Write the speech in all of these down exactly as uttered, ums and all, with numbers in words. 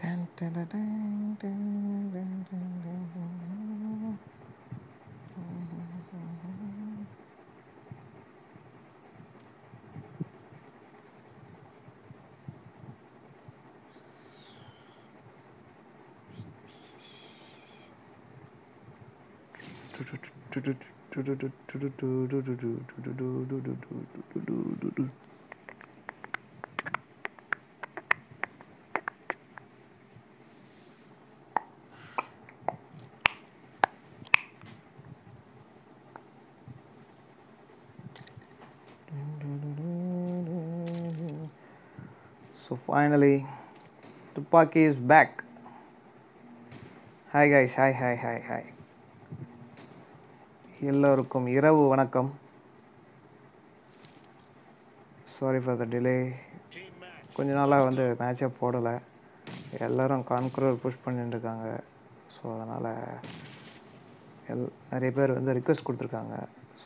So finally, Tupaki is back. Hi guys, hi, hi, hi, hi. எல்லோருக்கும் இரவு வணக்கம். Sorry for the delay. கொஞ்ச நாளாக வந்து மேட்சே போடலை. எல்லோரும் கான்குரர் புஷ் பண்ணிட்டு இருக்காங்க. ஸோ அதனால் எல் நிறைய பேர் வந்து ரிக்வெஸ்ட் கொடுத்துருக்காங்க.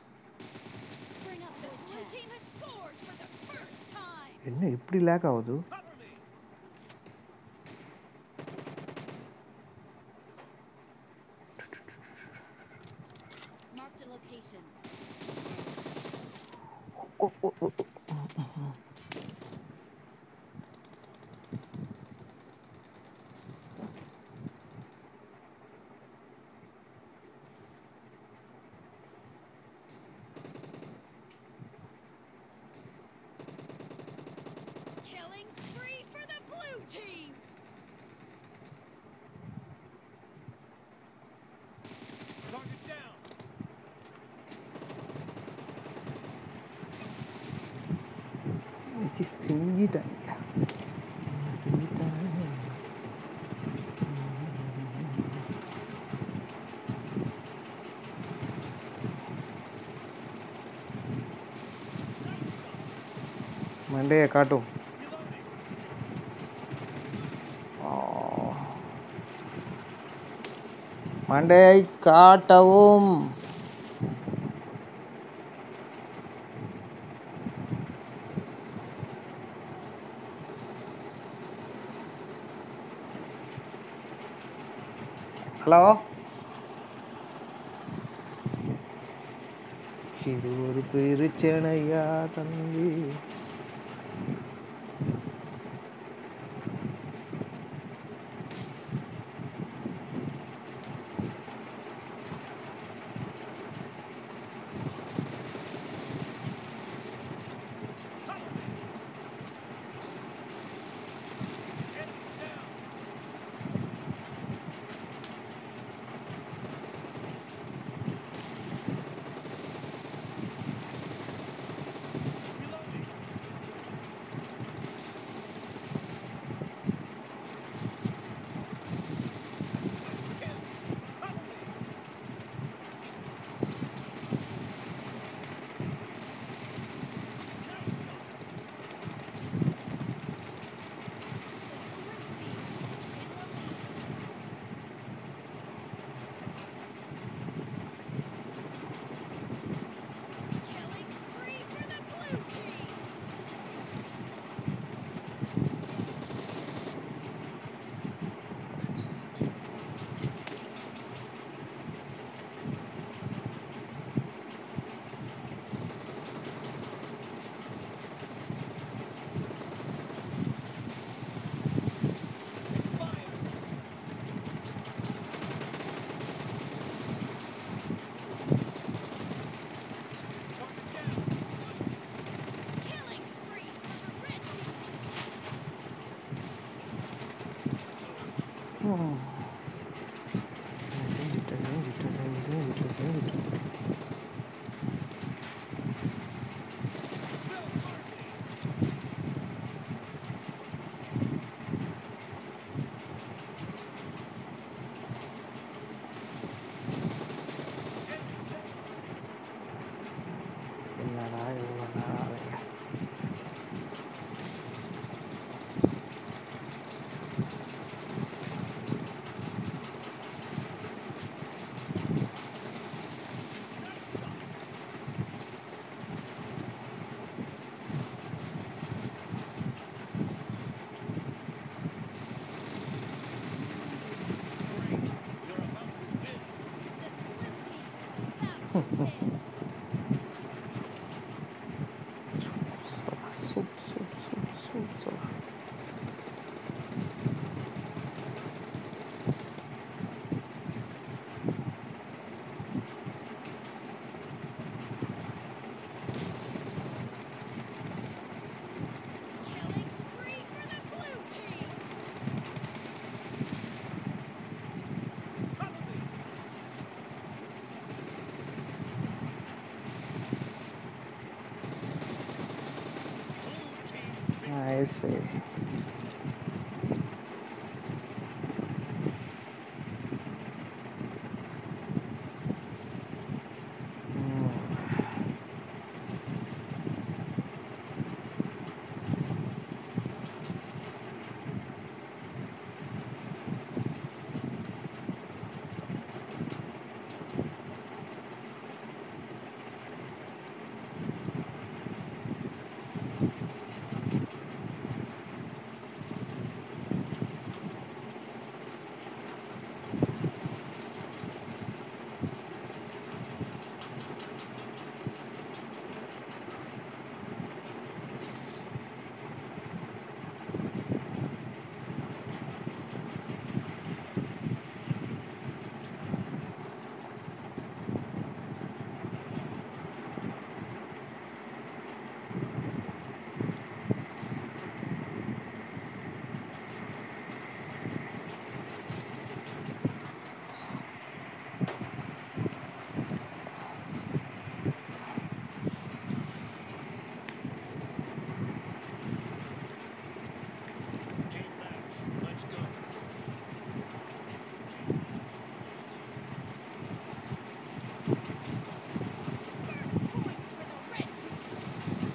என்ன இப்படி லேக் ஆகுது? செஞ்சிட்டாங்க செஞ்சிட்டாங்க மண்டையை காட்டும். மண்டையை காட்டவும். ஹலோ, இது ஒரு பிரச்சனையா தம்பி? Soup, soup, soup, soup, soup. Killing spree for the blue team. Cover me. Blue team victory. I see. Team match. Let's go. First point for the red team.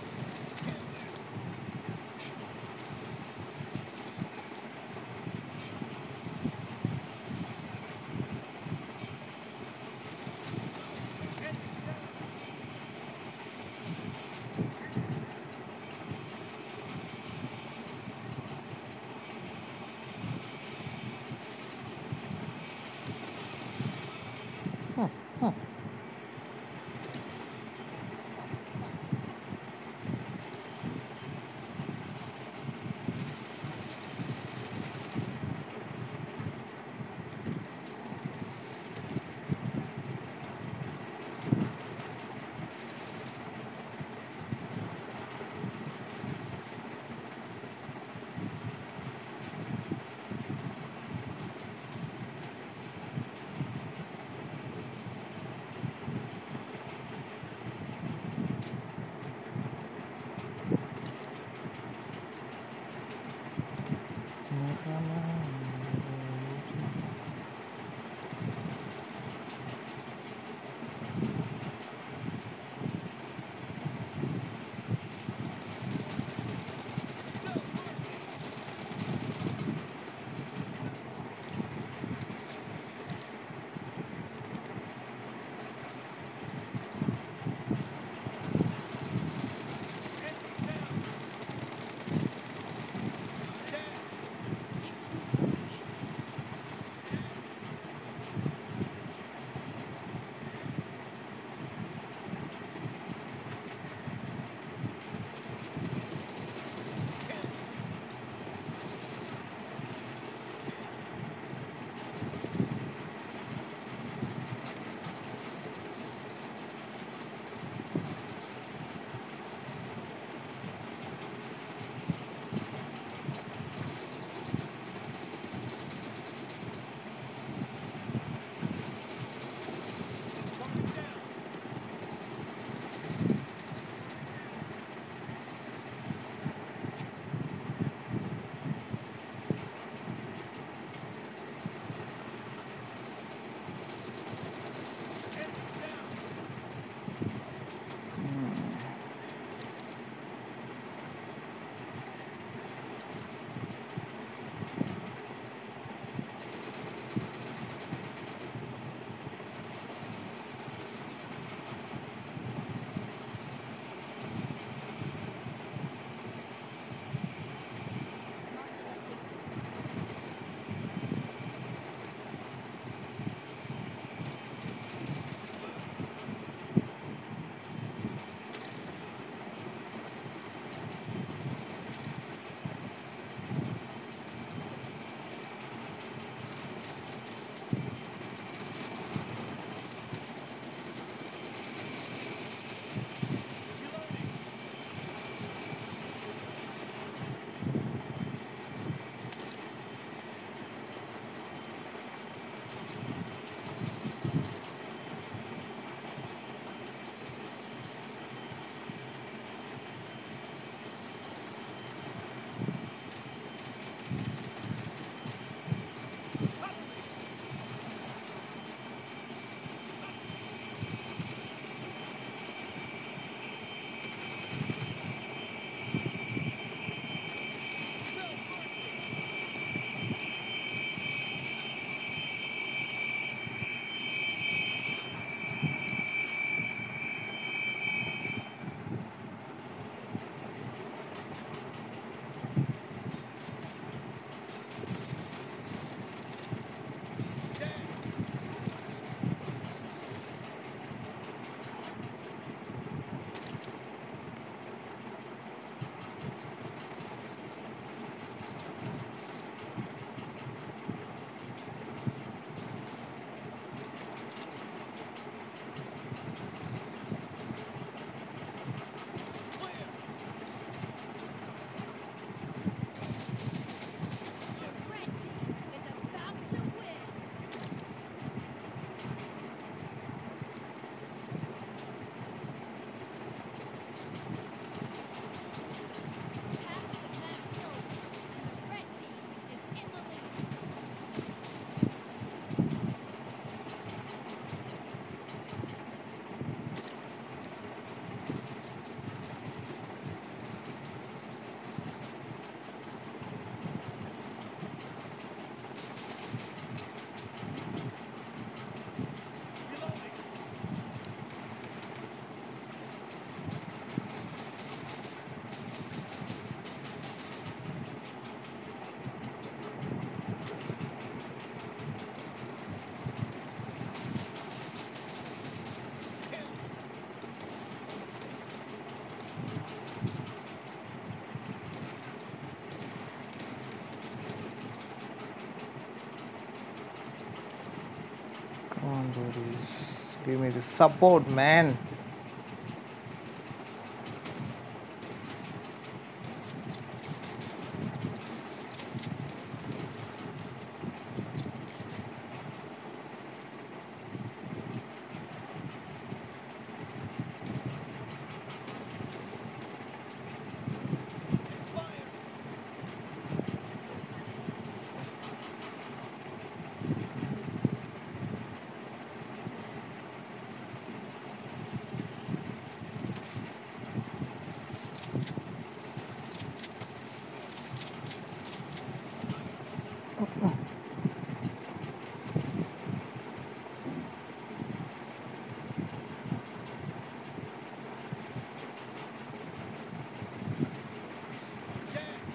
Give me the support, man. It's fired. Dead.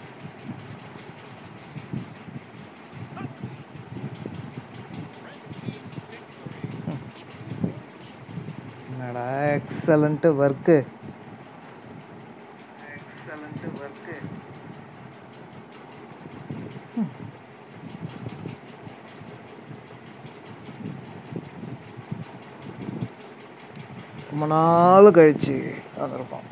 Touchdown. Red team victory. Excellent work. என்னடா excellent work excellent work ரொம்ப நாள் கழிச்சு வந்திருக்கோம்.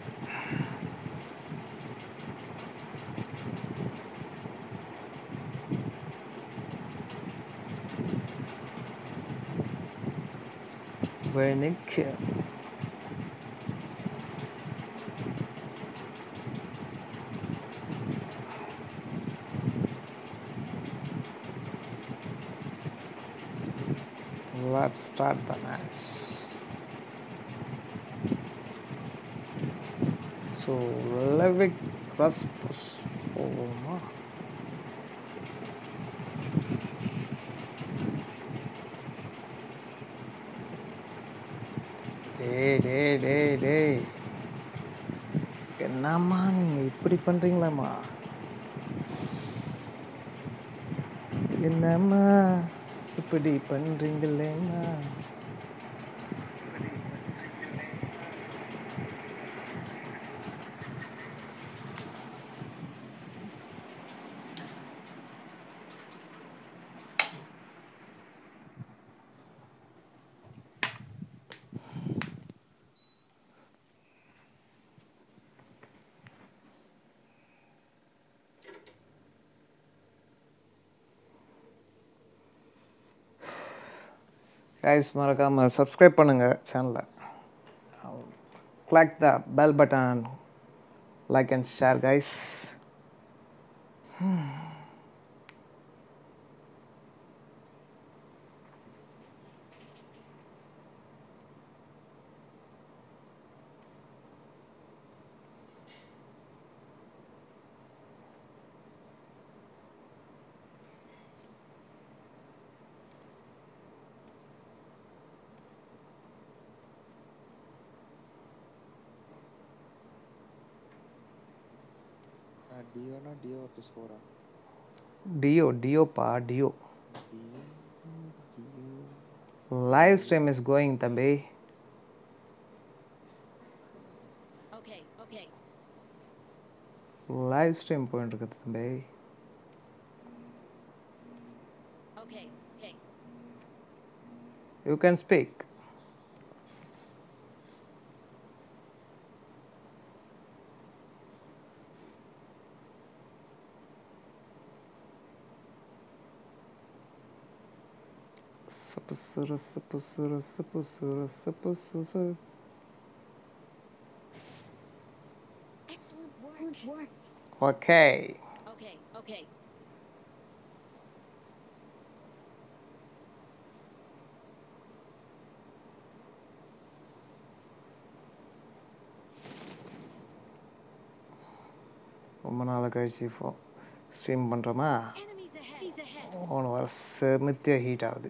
Wernicke. Let's start the match. So, Levick Rasmus. Oh, ma. டேய் டேய் டேய் டேய் என்னம்மா நீங்கள் இப்படி பண்ணுறீங்களாம்மா? என்னம்மா இப்படி பண்ணுறீங்களேம்மா? கைஸ் மறக்காமல் சப்ஸ்கிரைப் பண்ணுங்கள் சேனலை. Click the bell button, like and share guys. டியோனா டியோ பிளஸ் ஃபோரா? டியோ டியோப்பா duo. Live stream is going தம்பி. Okay, okay. லைவ் ஸ்ட்ரீம் போயிட்டு இருக்குது தம்பி. Okay, okay. You can speak. Excellent work. Okay. Okay, okay. ரொம்ப நாள் கழிச்சு இப்போ ஸ்ட்ரீம் பண்ணுறோமா? Enemies ahead. Enemies ahead. ஒன்று வர செமித்தியாக ஹீட் ஆகுது.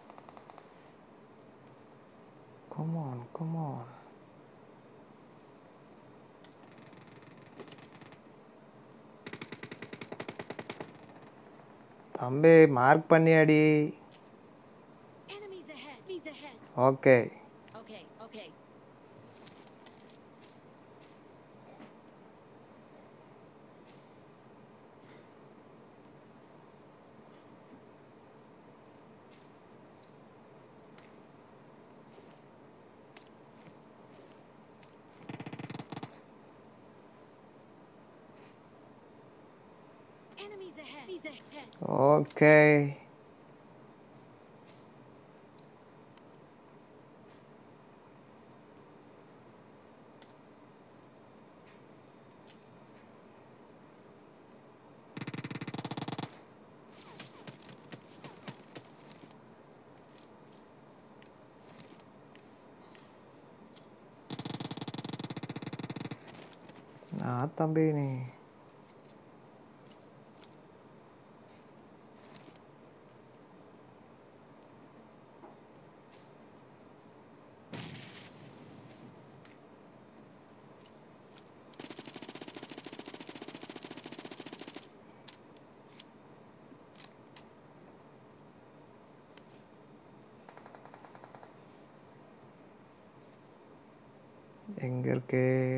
Come on, come on. தம்பி மார்க் பண்ணி அடி. Enemies ahead. Enemies ahead. Okay. Okay, okay. Enemies ahead. Enemies ahead. Okay. நான் தம்பி நீ எங்க இருக்கு?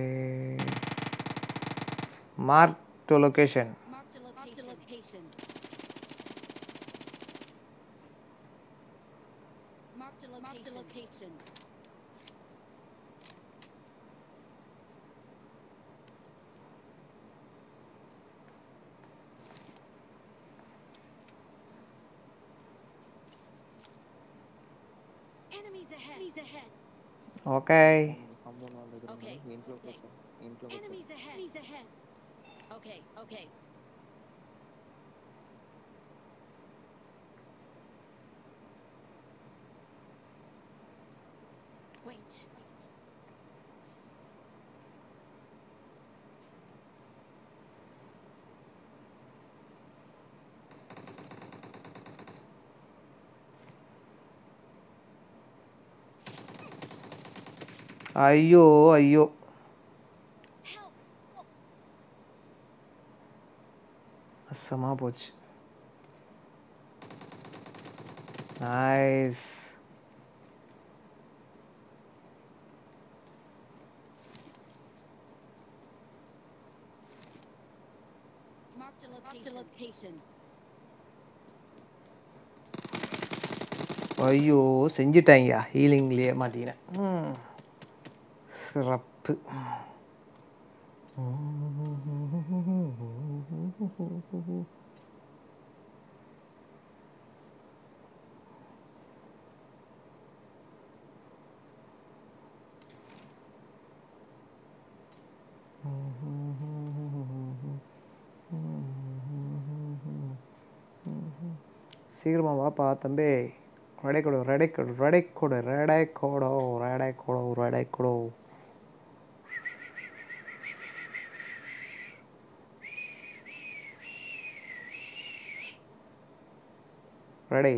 Mark to location. Marked a location. Marked a location. Marked a location. Enemies ahead. Enemies ahead. Okay. Compound wall எதிர Okay, இன்க்ளோ okay. போட்டோம் இன்க்ளோ Enemies ahead. Enemies ahead. Okay, okay. Wait. ஐயோ ஐயோ. Help. அசமா போச்சு. Nice. Marked a location. Marked a location. ஐயோ செஞ்சிட்டாங்கயா. ஹீலிங்லேயே மாட்டீங்கன்னா. ம் சிறப்பு. சீக்கிரமா வாப்பா தம்பி. ரெடை கொடு ரெடை கொடு ரெடை கொடு ரெடை கொடோ ரெடை கொடோ ரெடை கொடோ. ரெடை.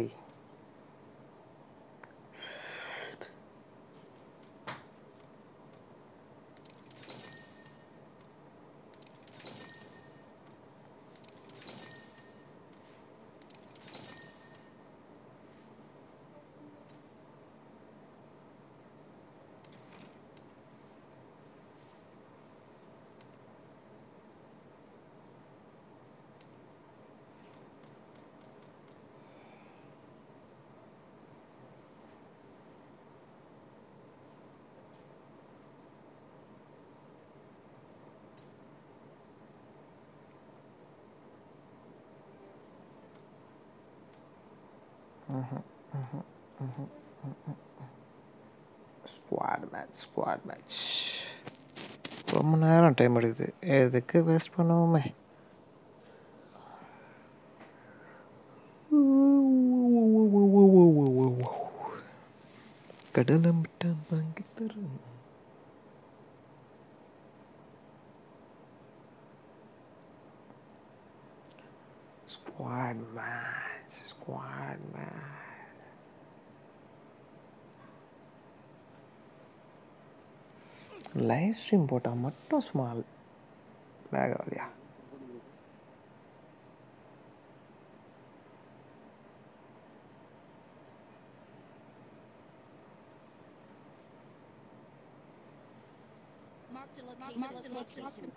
Squad match squad match. ரொம்ப நேரம் டைம் எடுக்குது. எதுக்கு வேஸ்ட் பண்ணுவோமே. கடலை மிட்டான் வாங்கி தரும். Squad match squad match. Live stream போட்டால் மட்டும் ஸ்மால் லேக் ஆகுதியா? Marked a location. Marked a location.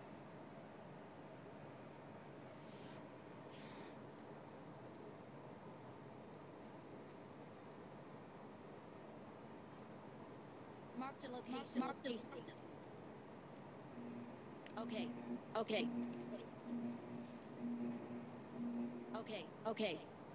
Marked a location. Marked a location. Okay. Okay. Okay. Okay.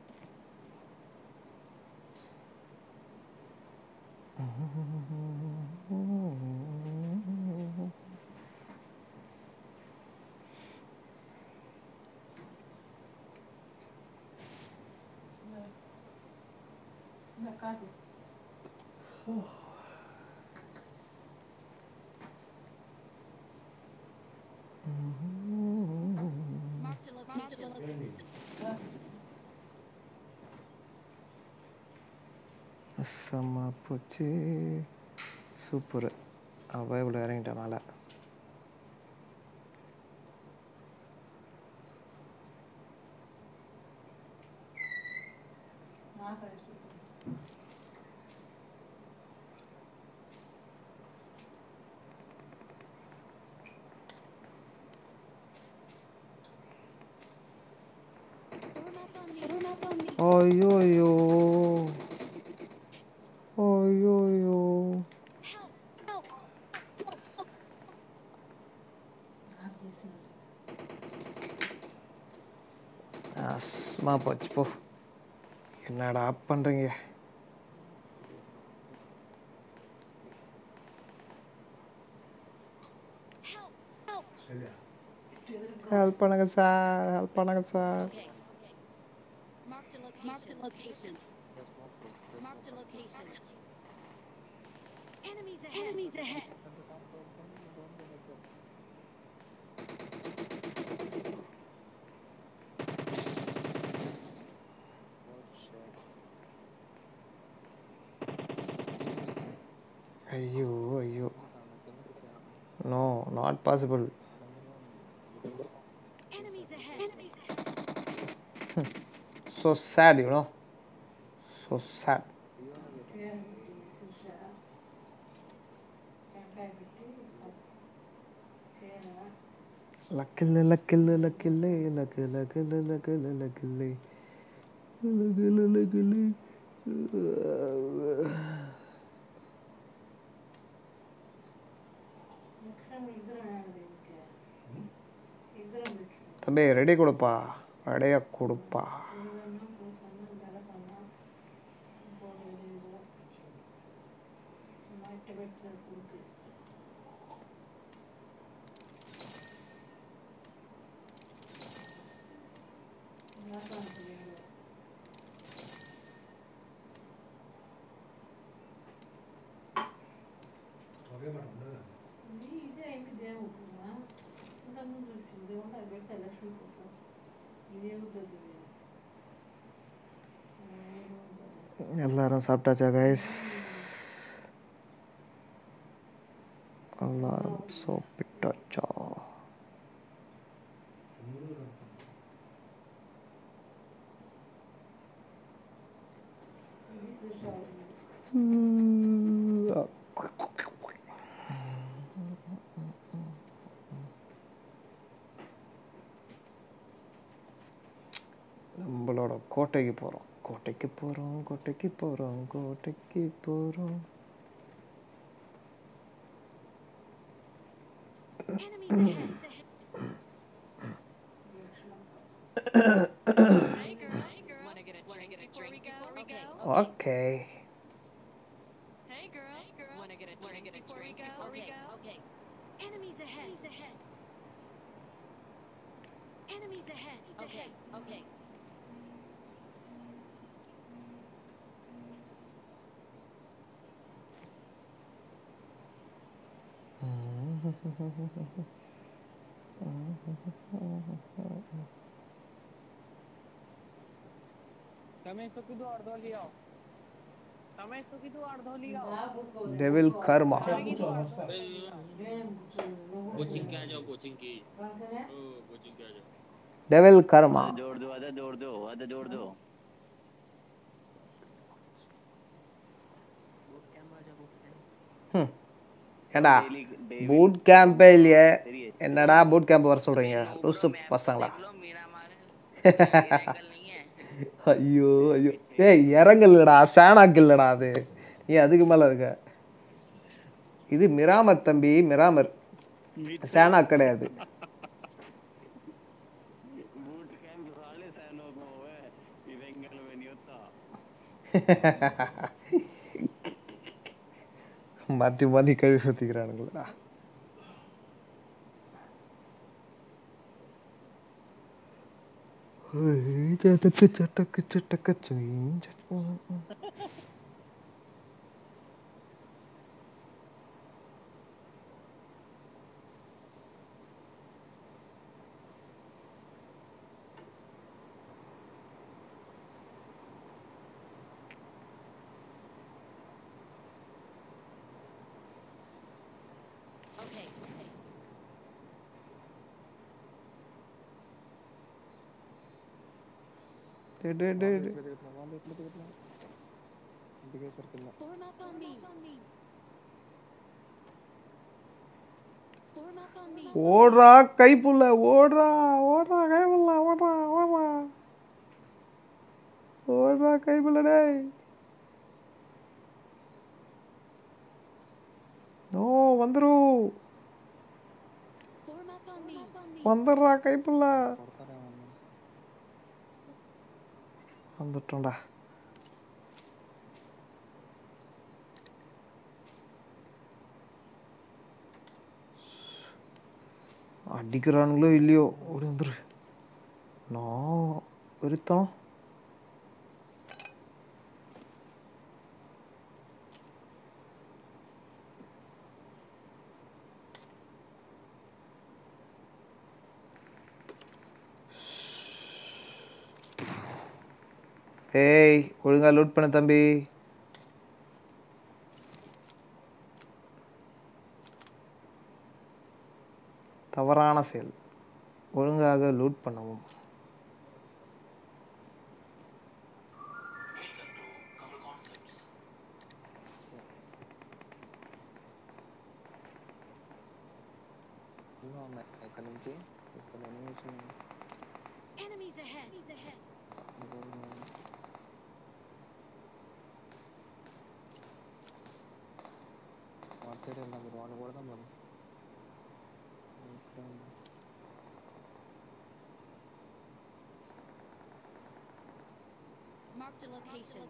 Marked a location. Marked a location. செம்ம போச்சு super அவள் இவ்வளோ இறங்கிட்டேன் மேலே ஐயோ ஐயோ ஐயோ ஐயோ அஸ்மா போச்சு போ என்னடா பண்ணுறீங்க ஹெல்ப் பண்ணுங்க சார் ஹெல்ப் பண்ணுங்க sir Okay. Marked a location. Marked a location. Marked a location. Enemies ahead. Enemies ahead. ஐயோ ஐயோ no not possible Enemies ahead. so sad you know so sad லக்கில்ல லக்கில்ல லக்கில்லே லக்கு லக்கில்ல லக்கில்ல லக்கில்லே லக்கில்ல லக்கில்லே தம்பி ரெடி கொடுப்பா ரெடியாக கொடுப்பா எல்லாரும் சாப்பிட்டாச்சா கைஸ் எல்லாரும் சாப்பிட்டாச்சா நம்மளோட கோட்டைக்கு போகிறோம் கோட்டைக்கு போகிறோம் கோட்டைக்கு போகிறோம் கோட்டைக்கு போகிறோம் Enemies ahead. Hey girl. Hey girl. Wanna get a drink before we go? Okay. Okay Hey girl. Hey girl. Wanna get a drink before we go? Okay. Okay. Enemies ahead. Enemies ahead. Enemies ahead. Okay. Okay. તમે શું કીધું અડધો લઈ આવો તમે શું કીધું અડધો લઈ આવો डेविल कर्मा कोचिंग के आ जाओ कोचिंग की ओ कोचिंग के आ जाओ डेविल कर्मा जोड़ दो आधा जोड़ दो आधा जोड़ दो ஏண்டா daily daily பூட் கேம்பே இல்லையே என்னடா பூட் கேம்ப் வர சொல்கிறீங்க லூசு பசங்களா ஐயோ ஐயோ ஏய் இறங்கல்லடா சேனாக்கு இல்லைடா அது நீ அதுக்கு மேலே இருக்க இது மிராமர் தம்பி மிராமர் சேனா கிடையாது boot camp साले सैनों को है इवेंगल में नहीं होता மாற்றி மாற்றி கழுவி ஊற்றிக்கிறானுங்களா சட்டக்கு சட்டக்கு சட்டக்கு Okay. Day day day Form up on me. Form up on me. ஓடுறா கைப்புள்ள ஓடுறா ஓடுறா கைப்புள்ள ஓடுறா ஓடுறா ஓடுறா கைப்புள்ள டேய் நோ வந்துரும் Form up on me. வந்துடுறா கைப்புள்ள வந்துட்டோம்டா அடிக்கிறானுங்களோ இல்லையோ ஓடி வந்துரு நான் ஒருத்தம் ஏய் ஒழுங்கா லூட் பண்ண தம்பி தவறான செயல் ஒழுங்காக லூட் பண்ணவும் Enemies ahead. Marked a location.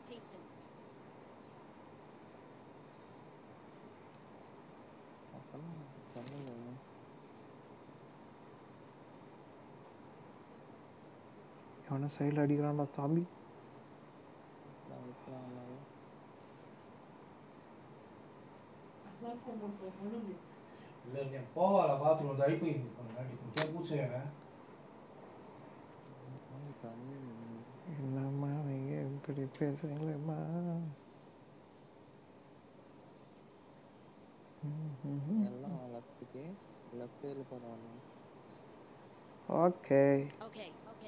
எவனை சைடில் அடிக்கிறான்டா தாம்பி போவால பாத்ரூம் வந்து அடிப்பை பூச்சையாங்க என்னம்மா நீங்க இப்படி பேசுறீங்களேம்மா ஓகே Okay. Okay.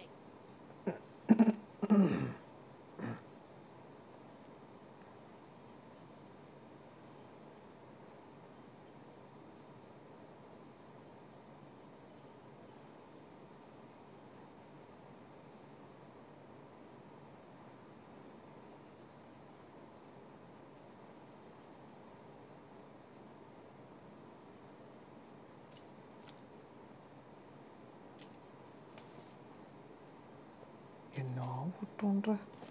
என்ன விட்டோன்ற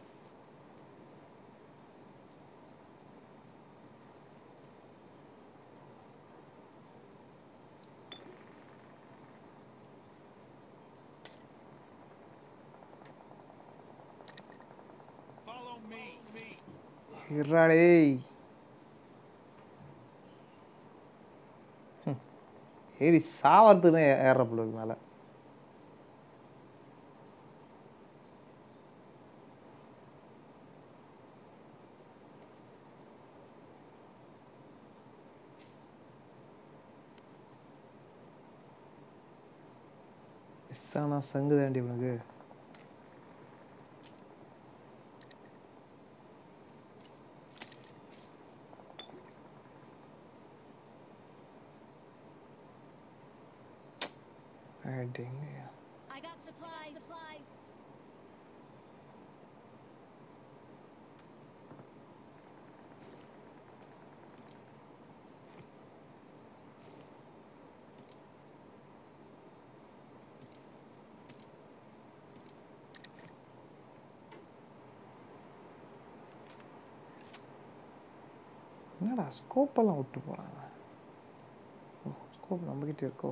Follow me. Me. இறாடே ஏறி சாவறதுன்னு ஏற பிள்ளைக்கு மேலே மிஸ்ஸானா சங்கு தாண்டி உனக்கு ஆயிட்டீங்க. I got supplies. Supplies. என்னடா ஸ்கோப்பெல்லாம் விட்டு போகிறாங்க. ஓ ஸ்கோப் நம்மக்கிட்ட இருக்கோ.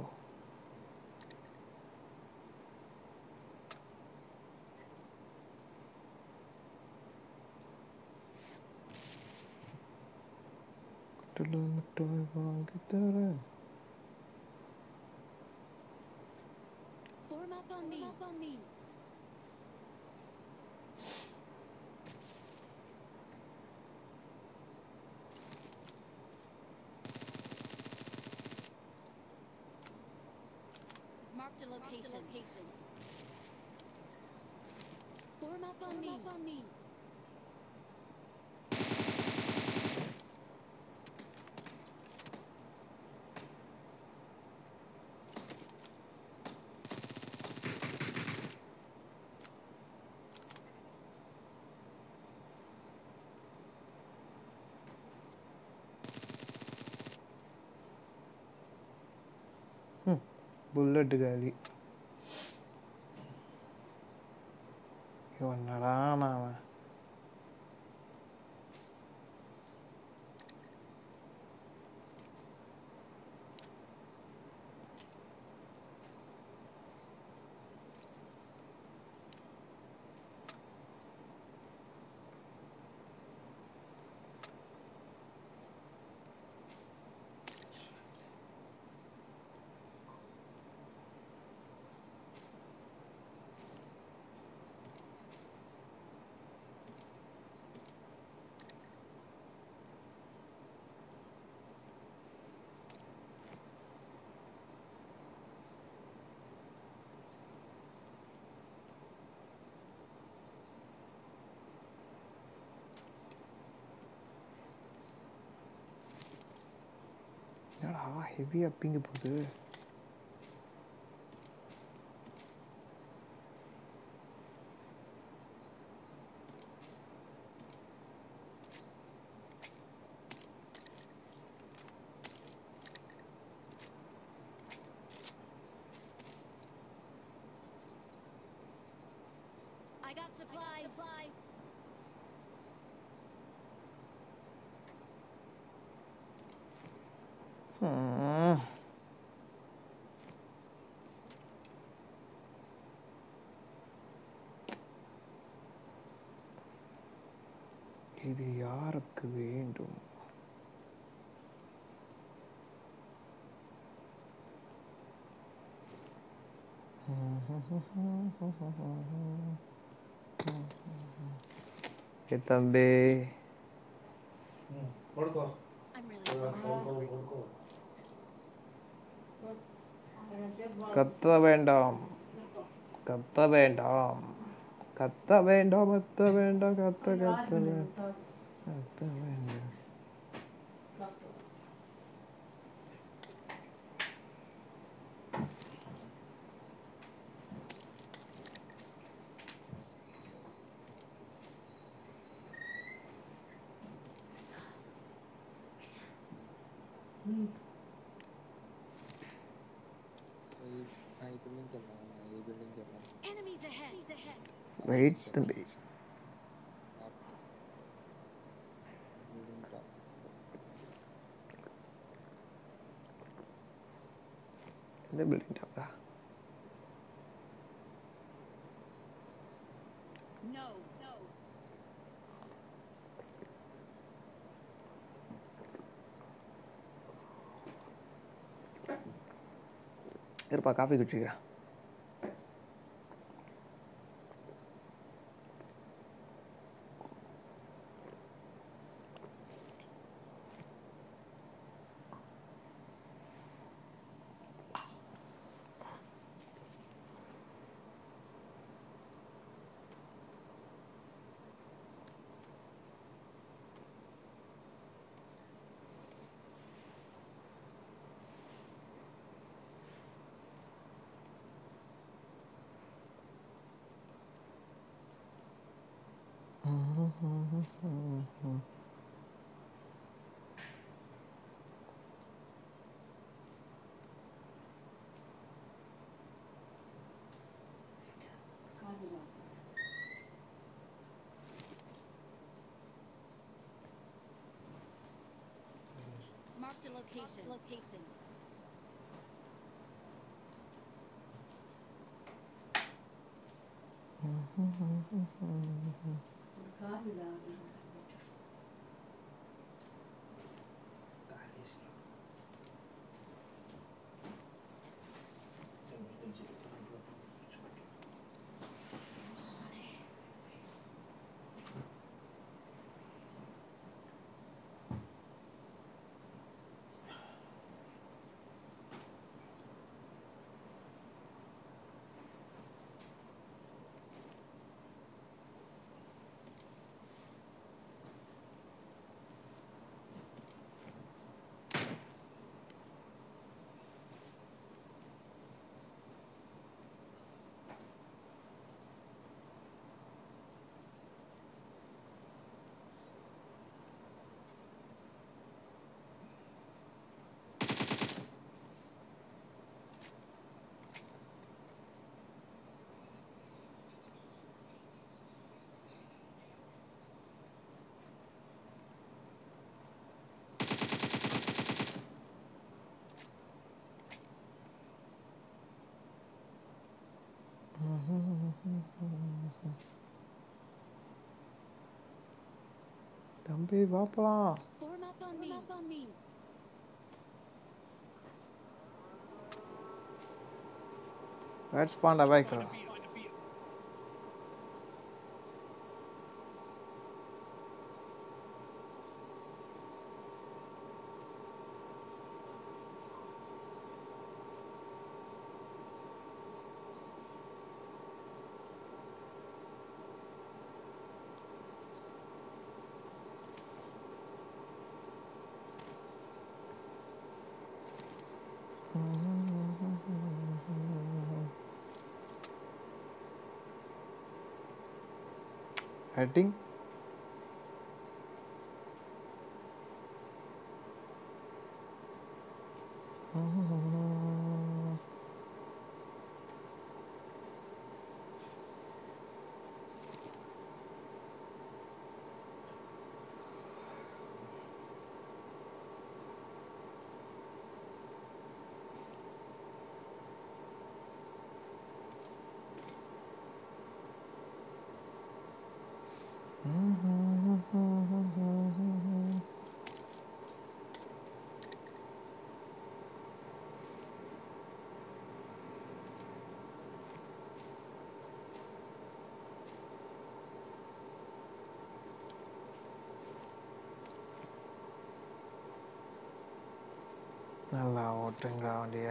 கட்டில் மிட்டாய் வாங்கி தரேன். Form up on me. Form up on me. Marked a location. Marked a location. Form up on Form me. Up on me. Bullet காலி. என்னடா நான் என்னடா ஹெவியாக பிங்க போகுது. I got supplies. Supplies. Hmm. இது யாருக்கு வேண்டும்? ஏ தம்பி படுக்கோ. I'm really sorry. படுக்கோ. கத்த வேண்டாம், கத்த வேண்டாம், கத்த வேண்டாம், கத்த வேண்டாம், கத்த கத்த வேண்டாம், கத்த வேண்டாம். I building चल रहा है, ये building चल रहा है. Enemies ahead. ahead. வெயிட் தம்பி, Building top. இந்த பில்டிங் டாப்பா? No. No. இருப்பா, காஃபி குடிச்சிக்கிறேன். location. Location. தம்பி வாப்பலாம். Form up on me. Form up on me. Let's find a vehicle. Find a vehicle. Heading. நல்லா ஓட்டுங்களா வண்டிய.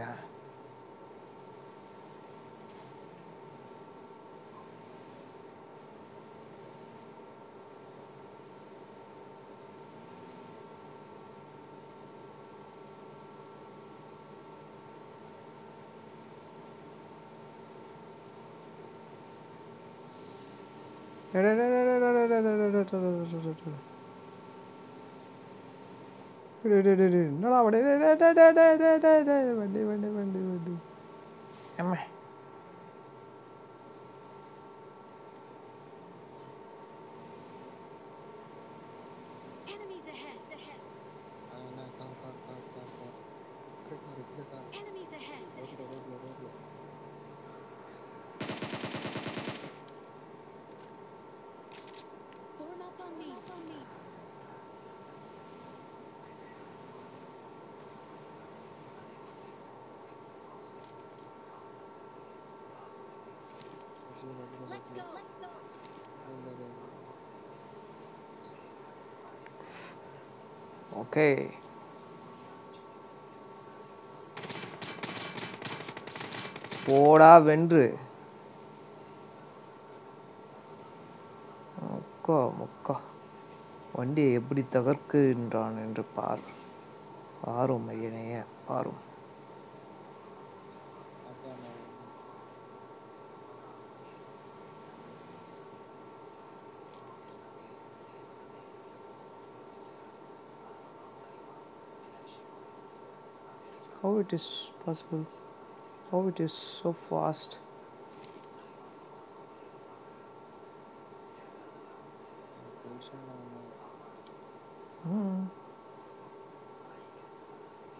என்னடா வண்டி வண்டி வண்டி வண்டி வண்டி அம்மா Enemies ahead. Ahead. நான் car car car car car car red car Enemies ahead. ரோட்ல ரோட்ல ரோட்ல Form up on me. Form up on me. Let's go. Let's go. Okay. போடா வென்று. முக்கா முக்கா வண்டியை எப்படி தகர்க்கின்றான் என்று பார். பாரும் ஐயனைய பாரும். How it is possible? How it is so fast? Hmm.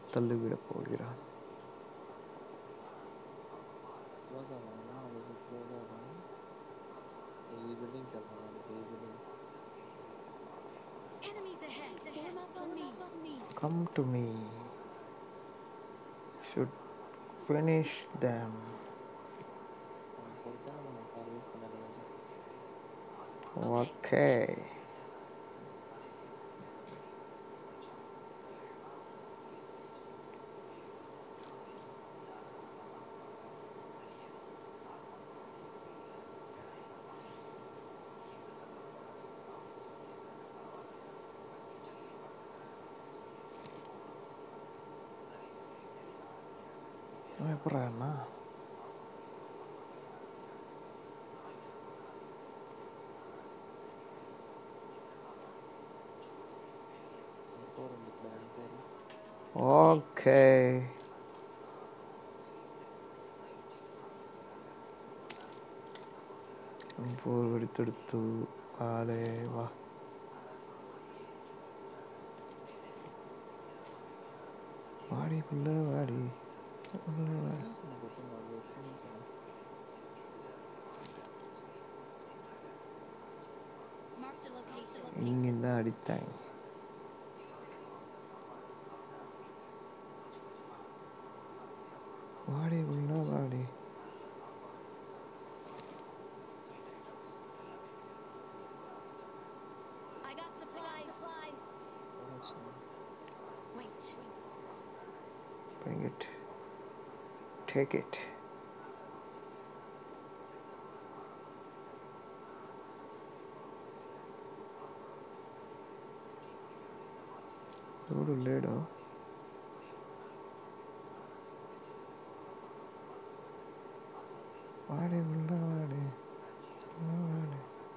தள்ளிவிடப் போகிறான். క్లోజ్ అవ్వాలన్నా వాళ్ళకి క్లోజ్ అవ్వాలి. ఈ బిల్డింగ్కి వెళ్ళాలి. ఈ building Enemies ahead. Form up on me. Come to me. Should finish them. కొడితేనే మనం కాల్ తీసుకున్నాడు కదా. Okay. Oh, pernah. పోరండి ప్లాన్ పేరు Okay. Ampur എടുത്തെടുത്തു ആളെ വാ വാടി പുള്ള വാടി പുള്ള വാടി. కొట్టినాడు ఎక్కడి నుంచి Marked a location. ഇങ്ങിന്ത അടിത്താൻ വാടി പുള്ള വാടി. I got supplies. Wait. Bring it. Take it. Go to Ledo. വാടി പുള്ള വാടി വാടി.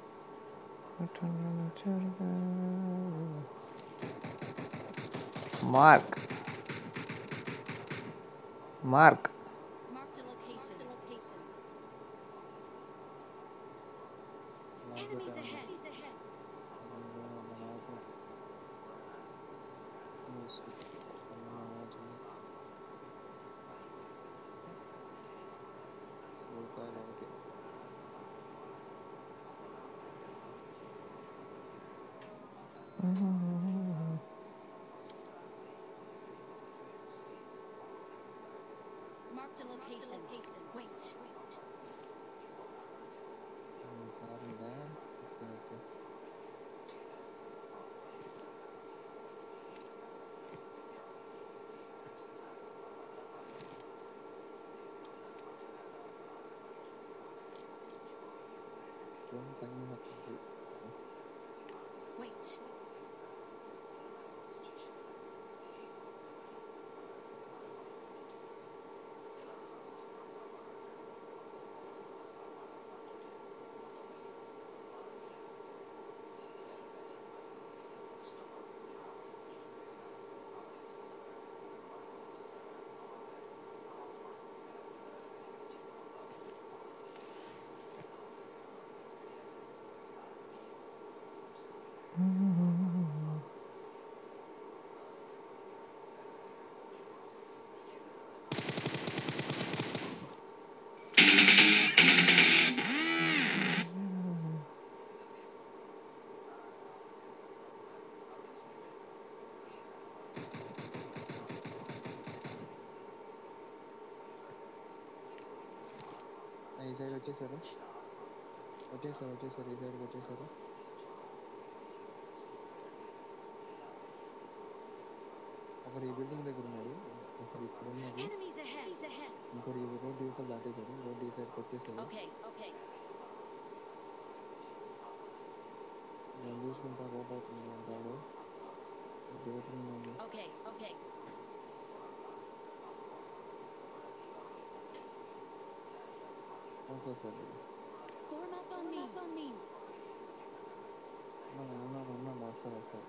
Mark. Mark. Marked a location. Enemies ahead. Marked a location. Wait. Wait. ఈ సైడ్ వచ్చేసారు వచ్చేసారు వచ్చేసారు ఈ సైడ్కి వచ్చేసారు. ఒకడు ఈ బిల్డింగ్ దగ్గర ఉన్నాడు, ఒకడు ఇక్కడ ఉన్నాడు, Enemies ahead. ఇంకోటి ఈ రోడ్డు యువతలు దాటేశాడు, రోడ్డు ఈ సైడ్కి వచ్చేసాడు. Okay. Okay. నేను చూసుకుంటా రోడ్ అవుతుంది అంటాడు. Okay. Okay. Okay sir Form up on me. ఉన్నాను ఉన్నాను ఉన్నాను వస్తాను వస్తాను.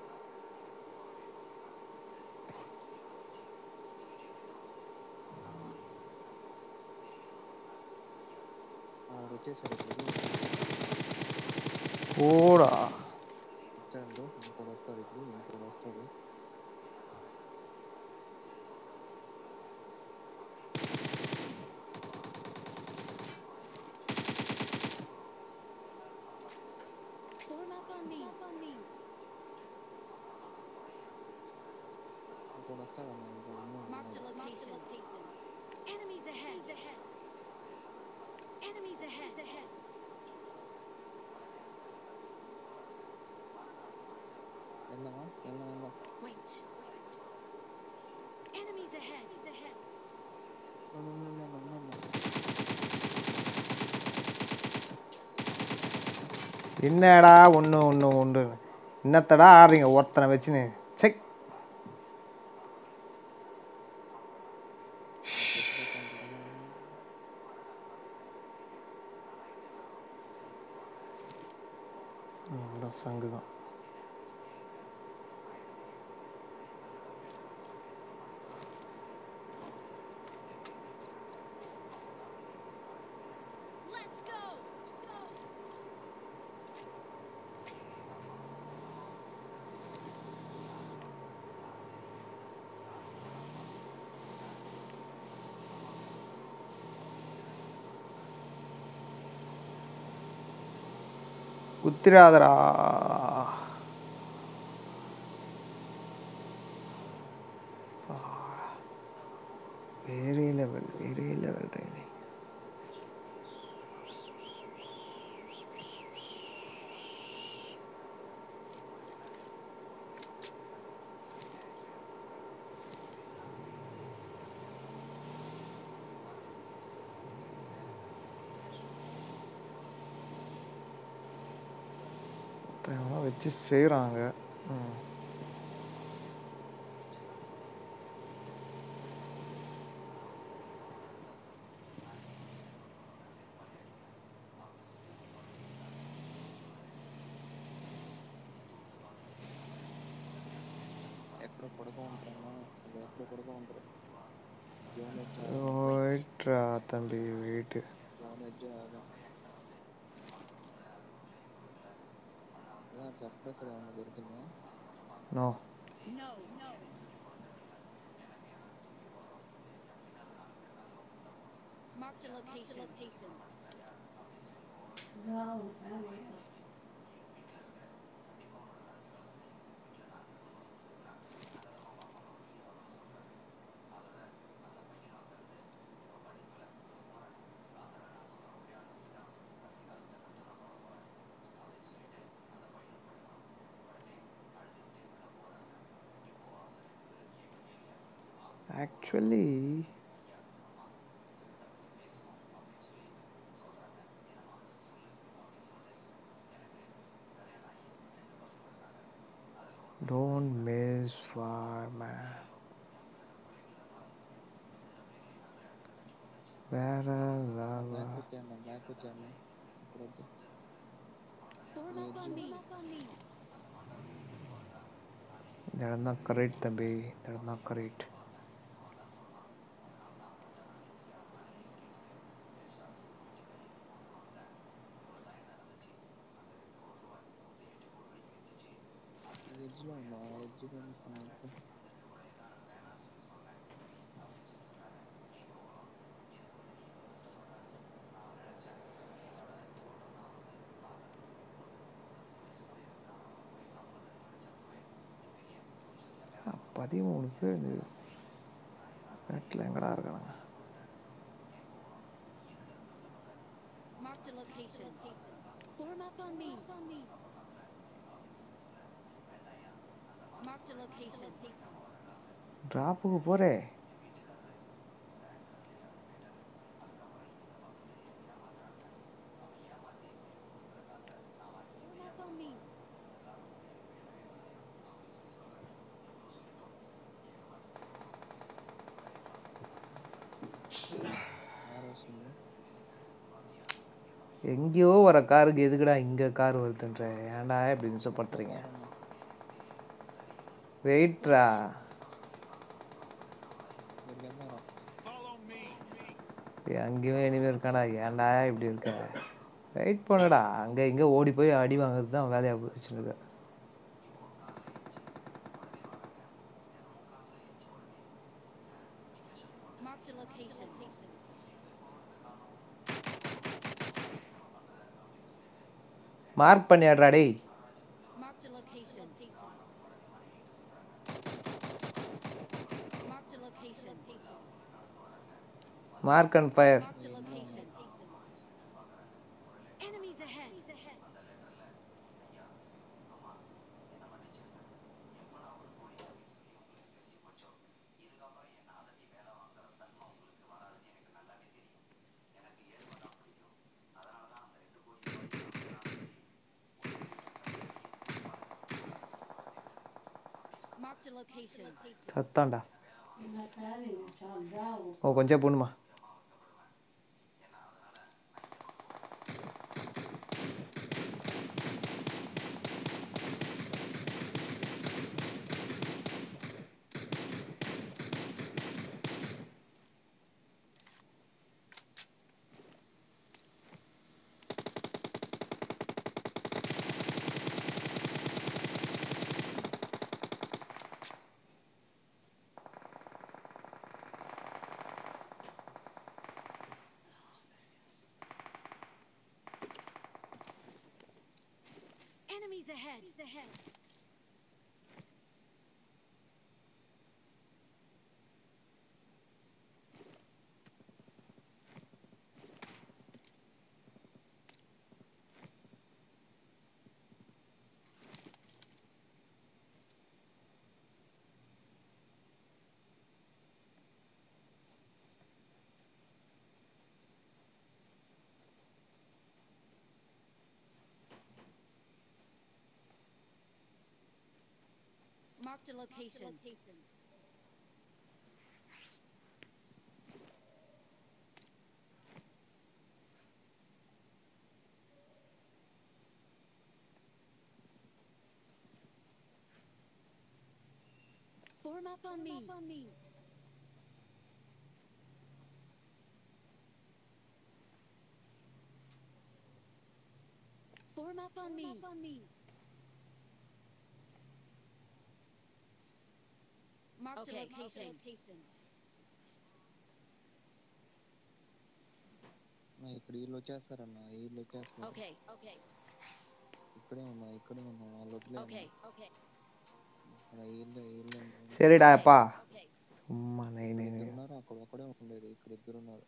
వచ్చేసాడు ఇప్పుడు కూడా వచ్చాడు, ఇంకోటి వస్తాడు ఇప్పుడు ఇంకోటి వస్తాడు. பத்தாடா இன்னும் Marked a location. Enemies ahead. Enemies ahead. என்னவா என்ன என்ன Wait. Enemies ahead. என்னடா ஒன்று ஒன்று ஒன்று என்னத்தடா ஆடுறீங்க ஒருத்தனை வச்சுன்னு செக் சங்கு தான் Let's go. குத்திராதரா வேறே லெவல் வேறே லெவல் ட்ரைனிங் வச்சு செய்கிறாங்க ம் ఎక్కడ పడుకోమంటారా అది ఎక్కడ పడుకోమంటారు வெயிட்ரா தம்பி வெயிட்டு சப்ரஸர் அவனுக்கு இருக்குங்க no No. Marked a location. actually don't miss far man வேற லவா బ్యాక్ వచ్చాను ఇప్పుడు Form up on me. இந்த இடம் தான் கரெக்ட் தம்பி இந்த இடம் தான் கரெக்ட் ఎడ్జ్లో ఉన్నా ఎడ్జ్ కనుక్కున్నాను பதிமூணு பேர் நெட்டில் எங்கடா இருக்கானுங்க Marked a location. Form up on me. Marked a location. ட்ராப்புக்கு போறே Form up on me. எங்கேயோ வர காருக்கு எதுக்குடா இங்கே கார் வருதுன்ற ஏன்டா இப்படி நிமிஷப்படுத்துறீங்க வெயிட்ரா அங்கேயும் இனிமே இருக்காடா ஏன்டா இப்படி இருக்க வெயிட் பண்ணுடா அங்கே இங்கே ஓடி போய் அடி வாங்குறது தான் வேலையாக போச்சுன்னு Marked a location. மார்க் பண்ணியாடுறா டேய் Marked a location. Mark and fire. Marked a location. Enemies ahead. Marked a location. சத்தாண்டா. ஓ கொஞ்சம் போணுமா? Enemies ahead. Marked a location. Form up on me. Form up on me. Marked a location. నా ఇక్కడ వీళ్ళు వచ్చేస్తారన్న వీళ్ళు వచ్చేస్తారు Okay, okay, ఇక్కడే ఉన్నా ఇక్కడే ఉన్నా వాళ్ళు వదిలే okay, okay. ఇక్కడ వీళ్ళు వీళ్ళు சரிடா அப்பா. Okay. சும்மா நை நை நை. ఉన్నారు అక్కడ ఒకడే ఉండేది ఇక్కడ ఇద్దరు ఉన్నారు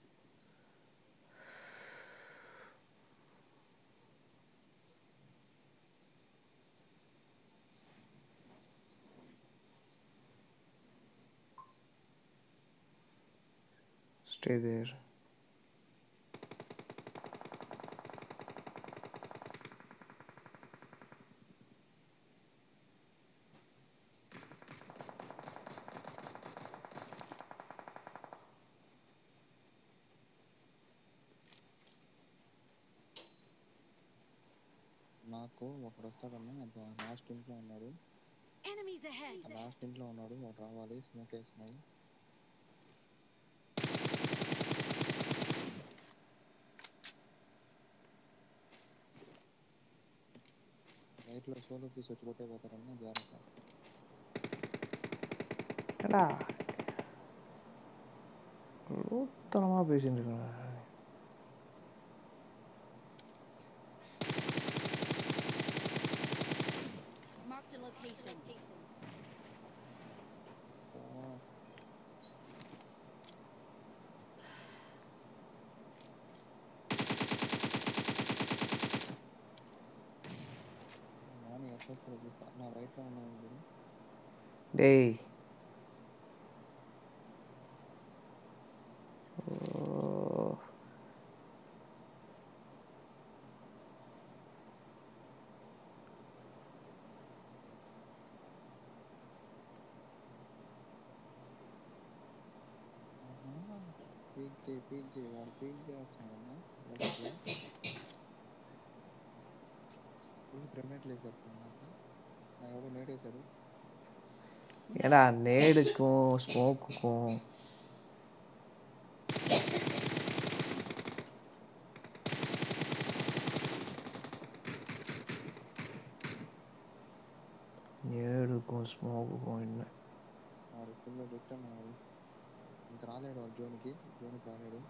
Stay there. నాకు ఒకడు వస్తాడన్నా లాస్ట్ ఇంట్లో ఉన్నాడు Enemies ahead. లాస్ట్ ఇంట్లో ఉన్నాడు వాడు రావాలి స్మోక్ వేస్తున్నాడు రైట్లో సోలో పీస్ వచ్చి కొట్టే పోతారన్నా జాగ్రత్త ஏடா லூத்தனமாக பேசிட்டு இருக்கேன். Marked a location. Nani FS చూస్తా నా రైట్లో ఉన్నాను டேய் పీక్ చేయి పీక్ చేయి వాడు పీక్ చేస్తున్నాడన్నా ఫుల్ గ్రెనేట్లు వేసేస్తాను నాకు నా ఎవడో నేడేశాడు ஏடா நேடுக்கும் ஸ்மோக்குக்கும் నేడుக்கும் ஸ்மோக்குக்கும் என்ன వాడు ఫుల్ రిటర్న్ వాడు ఇంక రాలేడు వాడు జోన్కి జోన్కి రాలేడు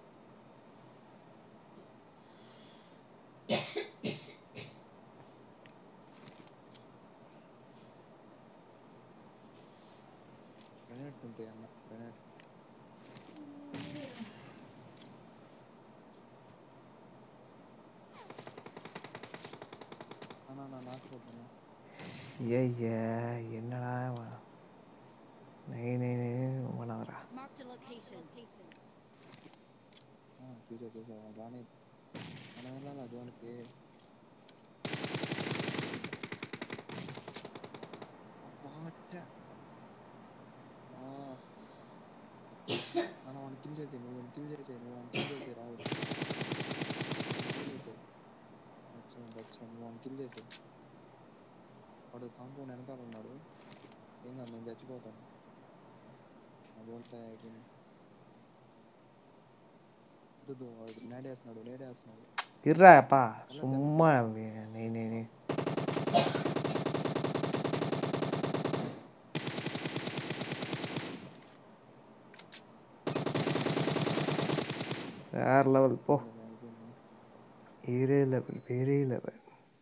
గ్రెనేట్ ఉంటాయి అన్న గ్రెనేట్ நாக்கு தானே ஐயா என்னடா இவன்? நெய் நெய் நெய் பண்ணாதடா. Marked a location. ஆ చూసా చూసా బాగానే మనం వెళ్ళాలి జోన్కి అబ్బా మనం వాడిని కిల్ చేసి నువ్వు కిల్ చేసి నువ్వు వాడిని కిల్ చేసి రావు కిల్ చేసి ఎక్సలెంట్ ఎక్సలెంట్ నువ్వు వాడిని కిల్ చేసి వాడు కాంపౌండ్ వెనకాల ఉన్నాడు ఏం కాదు నేను చచ్చిపోతాను నా బోల్తా అయిపోయింది వద్దు వాడు నేడేస్తున్నాడు నేడేస్తున్నాడు இருறாப்பா சும்மா நெய் நெய் நெய். வேற லெவல் போ. வேற லெவல் வேற level.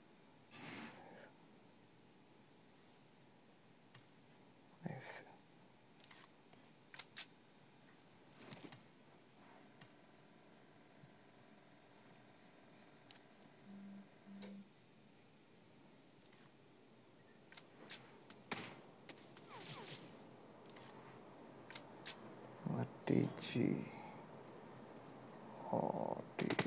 Nice. RTG RTG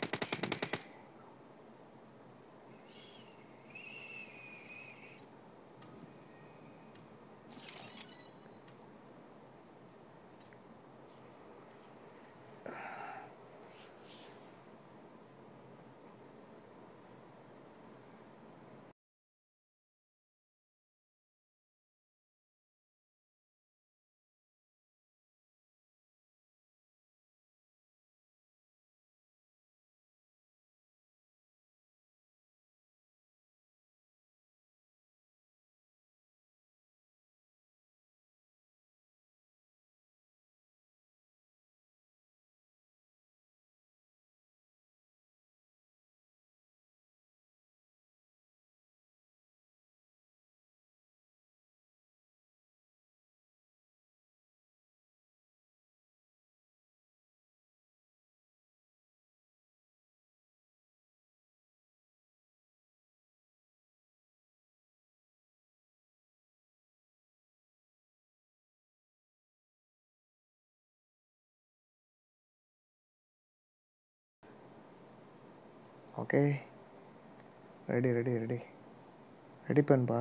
okay ready ready ready ready பண்ணுப்பா.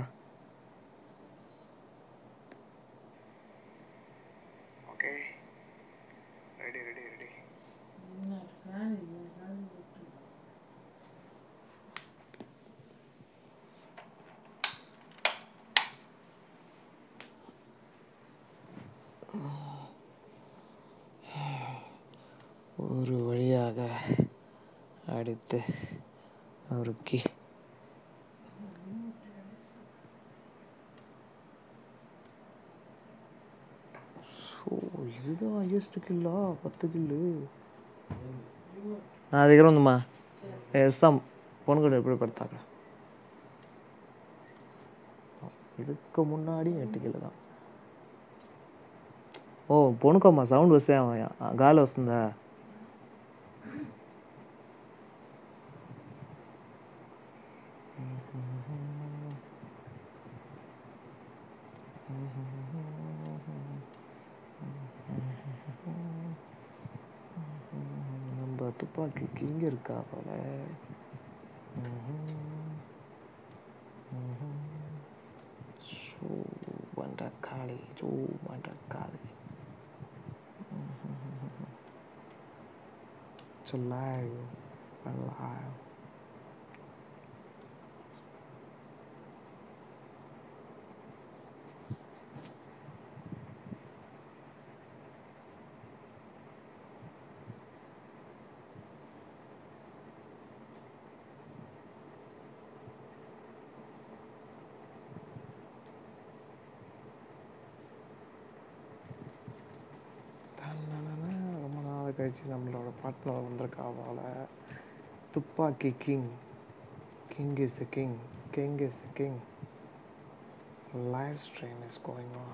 Okay ready ready ready. ஒரு வழியாக அடித்து நொறுக்கி இதுதான் ஹையஸ்ட் கில்லா? பத்து கில்லு నా దగ్గర ఉందమ్మా వేస్తాం பொண்ணுக்கிட்ட எப்படி படுத்தாங்க. இதுக்கு முன்னாடி எட்டு கிலோ தான். ఓ పొనుకోమ్మా సౌండ్ వస్తే గాలి వస్తుందా? நம்ம துப்பாக்கிக்கு இங்கே இருக்கா போல. மண்டக்காளி ஜூ மண்டக்காளி சொல்லாயோ பண்ணலாயோ. ரொம்ப நாள் கழிச்சு நம்மளோட பாட்டில் வந்திருக்கா அவளை. துப்பாக்கி king king is the king king is the king. Live stream is going on.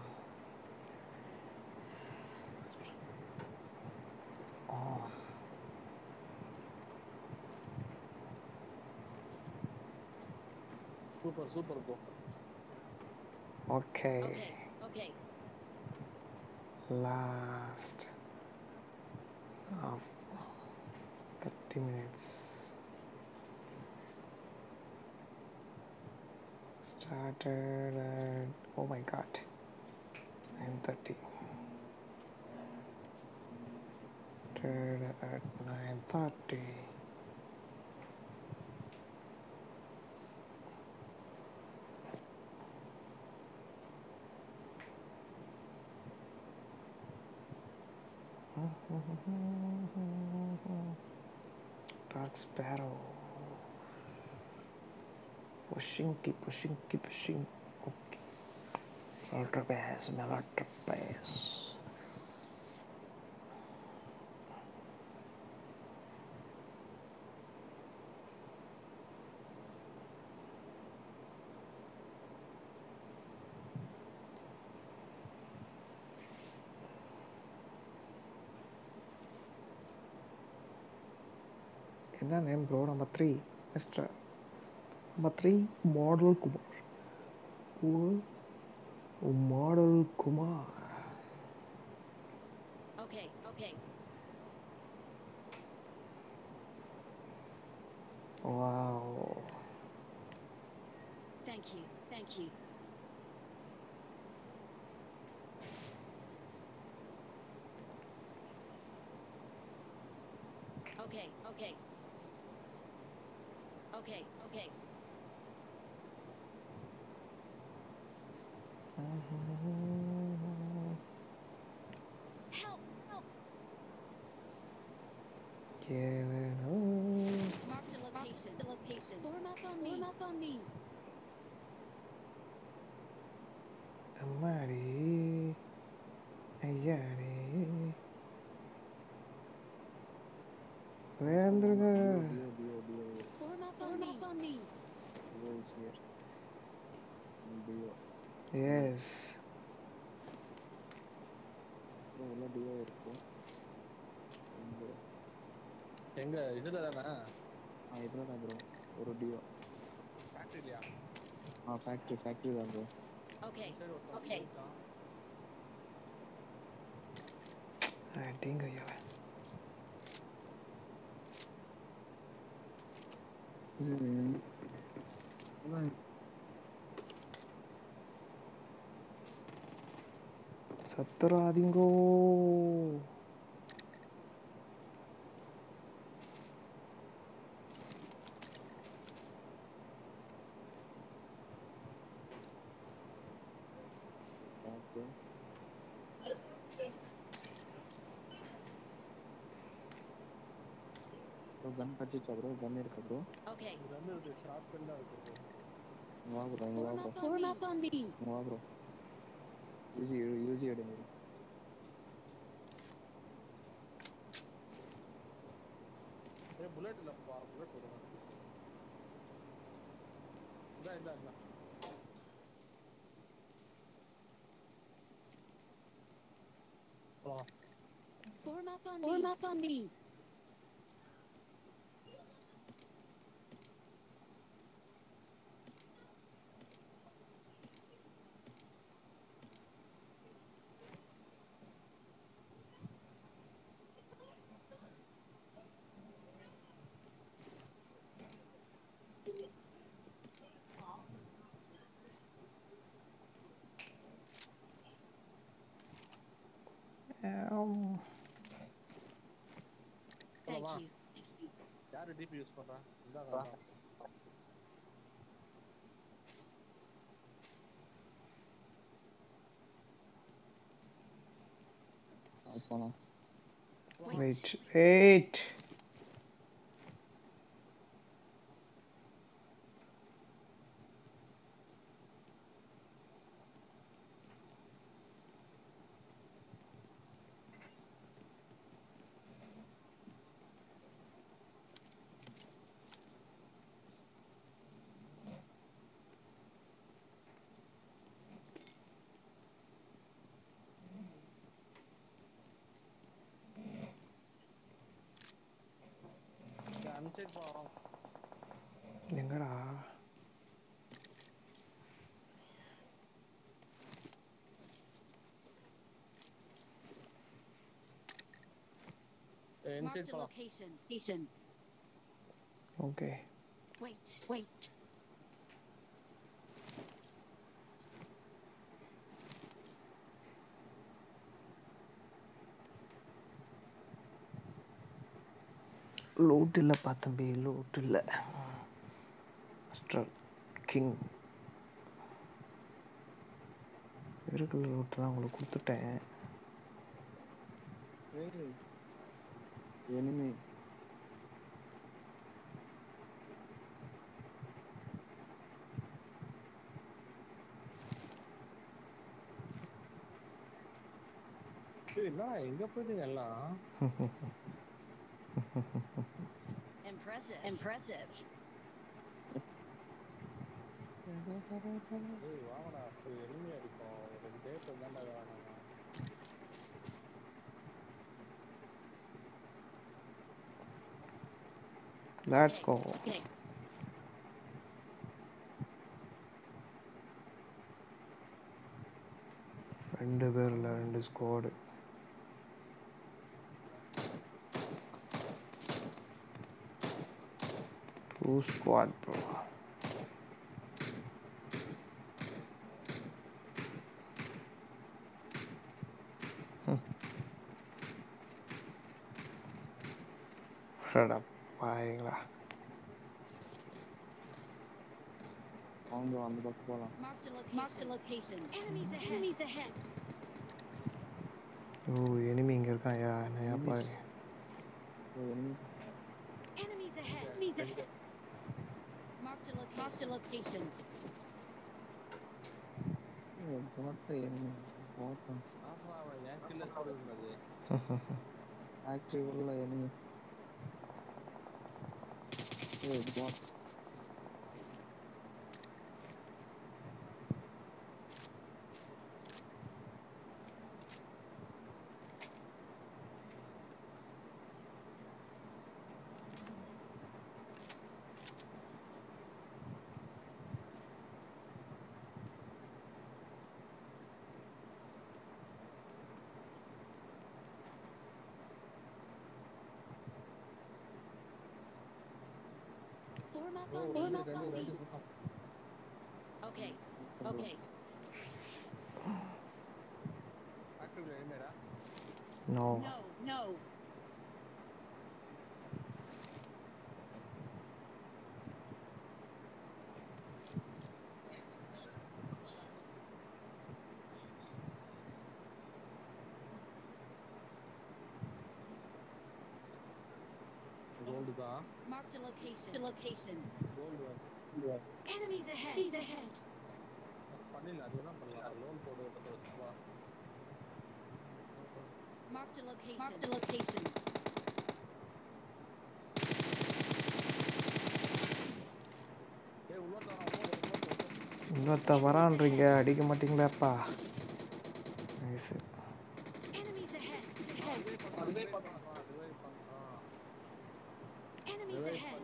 Super super bro. Okay Okay, okay. Last of thirty minutes started at oh my god nine thirty started at nine thirty. Dark Sparrow. Pushing, keep pushing, keep pushing. Okay. Ultra pass, ultra pass. என்ன name bro? Number three mister number three model Kumar. ஓ model Kumar. Okay, okay. Wow. Thank you, thank you. Okay, okay. Okay, okay. Help, help. Kevin, Marked a location. The location. Form up on me. Form up on me. அம்மாடி ஐயாடி வேந்துருங்க. Dio Dio Dio Form up on me. on me. Dio is here. Dio. Yes bro உள்ள Dio இருக்கு. எங்க எங்க இதுல தானே ஆ இதுல தான் ப்ரோ ஒரு Dio. ஃபேக்டரியா? ஆ ஃபேக்டரி ஃபேக்டரி தான் ப்ரோ. Okay, சரி ஓகே. okay. அடிங்க ஐயா. ம் சத்துராதிங்கோ. ஓகே. ப்ரோ கன் கட்டிச்சா ப்ரோ? கன் இருக்கா ப்ரோ? Okay. இது வந்து ஒரு ஷார்ட் கன் தான் இருக்கு. வா ப்ரோ இங்க வா Form bro. up on Form me. up on me. இங்க வா ப்ரோ. யூசி யூசி எடுங்க. ஏ புல்லட் இல்ல பா, புல்லட் போடுங்க. இதா இதா இதா. போலாம். Form up on Form me. up on me. Thank போலாமா? you. யாரு டிபி யூஸ் பண்றா? இந்தாங்க. போலாம். Wait wait. அன்சைட் போறோம். எங்கடா? இன்சைட் Marked a போலாம். location. Location. Okay Wait. Wait. Loot இல்லைப்பா தம்பி, லூட் இல்லை. மிஸ்டர் கிங் இருக்கிற லூட்லாம் உங்களுக்கு கொடுத்துட்டேன். ஏய் எனிமி ஏய் என்னடா எங்க போயிட்டீங்க எல்லாம்? Impressive. Impressive. ஏய் வாங்கடா போய் எனிமி அடிப்போம். ரெண்டு டேட் தான்டா வேணாம். Let's go. Okay. ரெண்டு பேர் இல்லை, ரெண்டு ஸ்குவாடு. Two squad bro. பாருங்களா அவங்க அந்த பக்கம் போலாம். Marked a location. Marked a location. Enemies ahead. Enemies ahead. ஓ எனிமி இங்கே இருக்கான். யா என்னையா பாரு. ஓ enemy Enemies ahead. Enemies ahead. Marked a location. Marked a location. ஏ போட்ட எனிமி போட்ட ஆமா அவன் ஏன் கில்ல சொல்றது. ஆக்டிவ் உள்ள எனிமி. ஏ பாட் Form up on me. Form up on me. Okay. Okay. ஆக்டிவ்ல எனிமிடா. No No. No. கோல்டு தான். Marked a location. The location. Gold Enemies ahead. Enemies ahead. பண்ணல அது என்ன பண்ணலாம். லோன் போடு பத்த வா. Marked a location. Marked a location. ஏய் உள்ள தரேன். உள்ள இன்னொருத்த வரான்றீங்க, அடிக்க மாட்டீங்களாப்பா. நைஸ். Enemies ahead. Ahead. அதுவே பண்ணா அதுவே பண்ணா. Enemies ahead.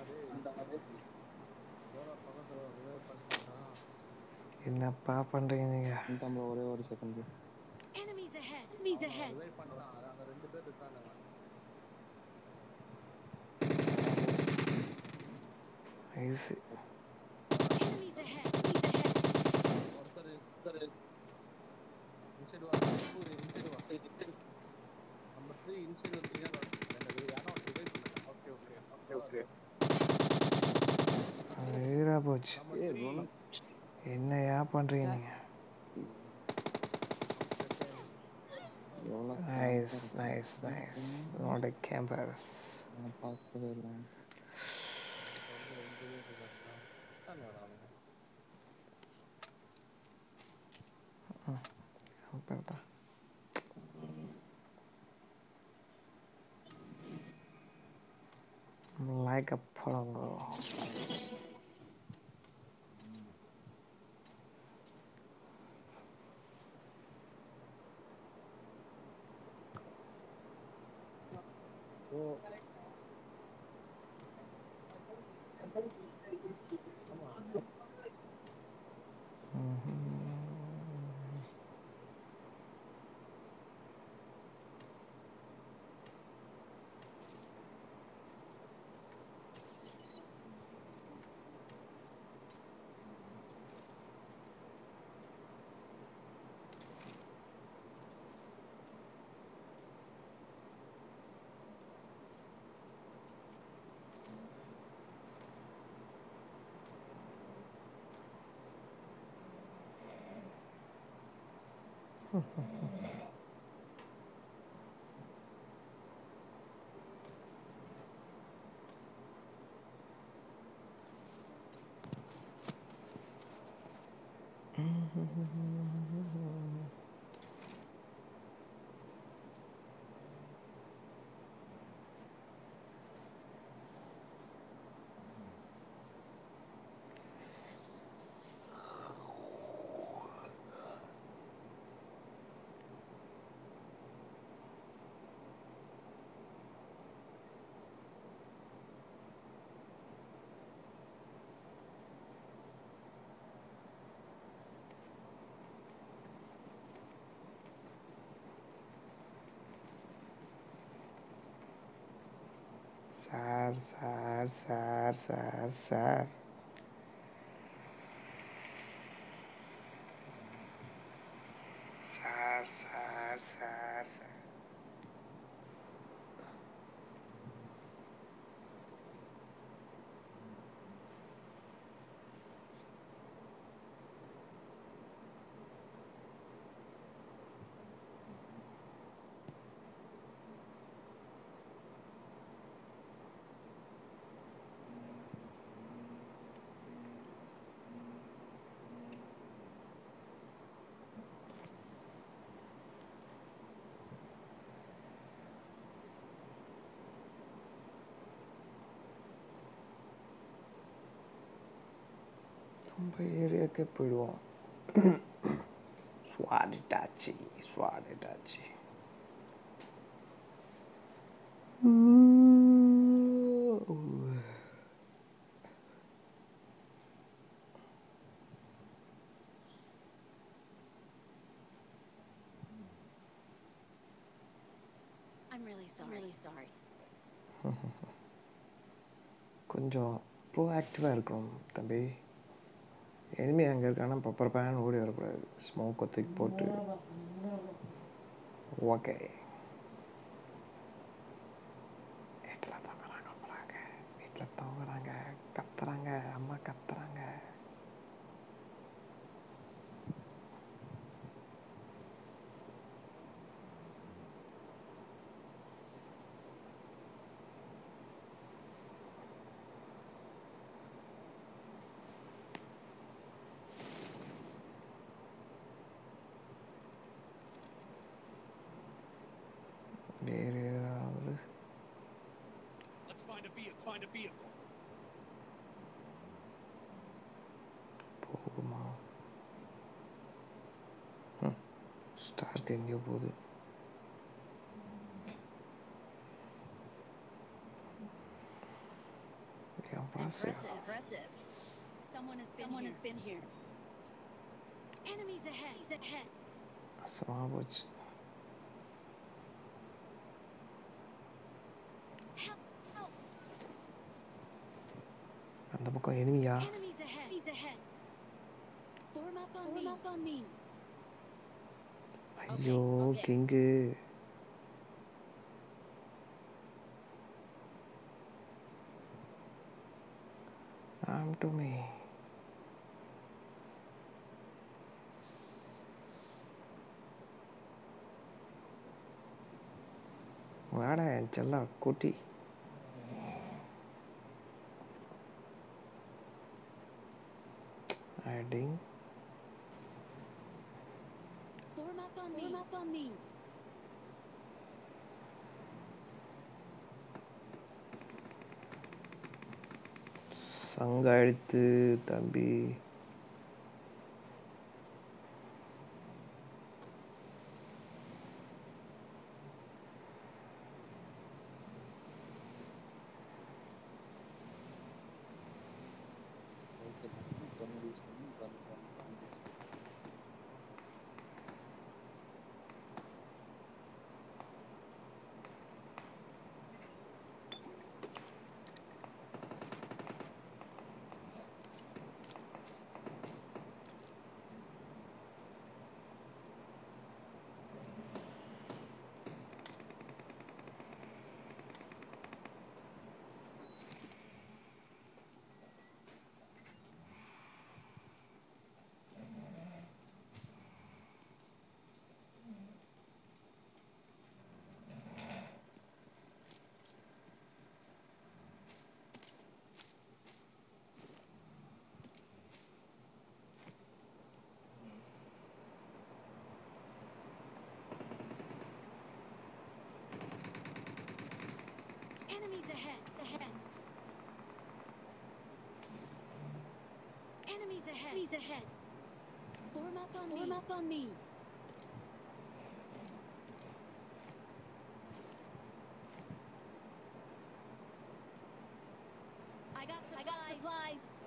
என்னப்பா பண்றீங்க நீங்க? இந்த ஒரே ஒரு second. Enemies ahead. Enemies ahead. ரெண்டு பேர் இருக்காங்க. Nice. Enemies ahead. Enemies ahead. ஒருத்தர் ஒருத்தர் இன்சைட் வா. ஒரு இன்சைட் வா. நம்பர் மூன்று இன்சைட் வந்தீங்க. ரெண்டு யாரோ டிவைட் பண்ணாங்க. Okay okay okay okay. ஐரா போச்சு. ஏய் ப்ரோ என்னையா பண்றீங்க நீங்க? Nice nice nice. Not a campers. நான் பார்க்கவே இல்லை. Aperta. Like a pongo. ஓ sir sir sir sir sir sir sir sir sir நம்ம ஏரியாவுக்கே போயிடுவோம். ஸ்வாடிட்டாச்சு ஸ்வாடிட்டாச்சு I'm really sorry. Really sorry. கொஞ்சம் ப்ரோஆக்டிவாக இருக்கணும் தம்பி. எனிமி அங்கே இருக்கானா பப்பர் பேன் ஓடி வரக்கூடாது. ஸ்மோக்கை தூக்கி போட்டு ஓகே. வீட்டில் தவறாங்க போகிறாங்க, வீட்டில் தவறாங்க, கத்துறாங்க, அம்மா கத்துறாங்க. வேறு ஏதாவது Let's find a vehicle. Find a vehicle. போகுமா? ஸ்டார்க்கு எங்கேயோ போகுது. Impressive. Impressive. Someone has been Someone here. has been here. Enemies ahead. Ahead. அசமாக போச்சு. Help! Help! அந்த பக்கம் எனிமியா? Enemies ahead. Enemies ahead. Form up on Form me. Form up on me. ஐயோ Okay, okay. King. Come to me. வாடா என் செல்ல குட்டி. Adding. Form up on me. Form up on me. சங்க அழுத்து தம்பி. Enemies ahead. Enemies ahead. Form up on Form me. Form up on me. I got supplies. I got supplies.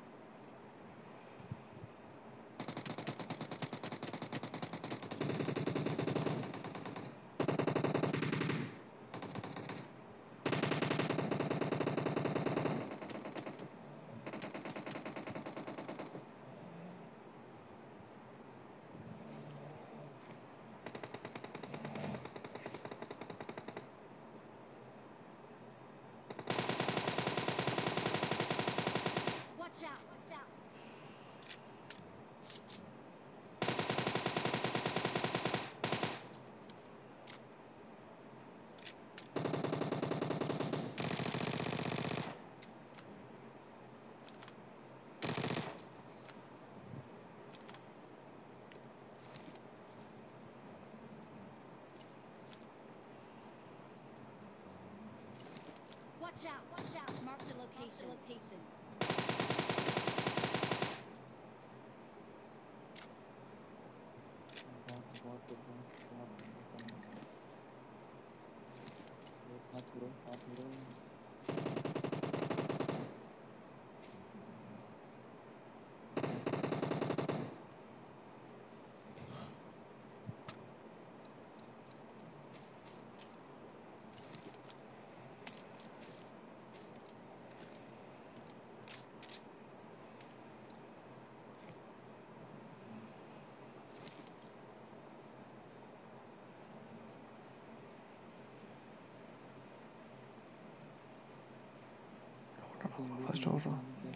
Watch out. Watch out. Watch out. Watch out. Mark the location. Mark the location. Bot, bot, bot, bot, bot. Path bro, path bro. First order.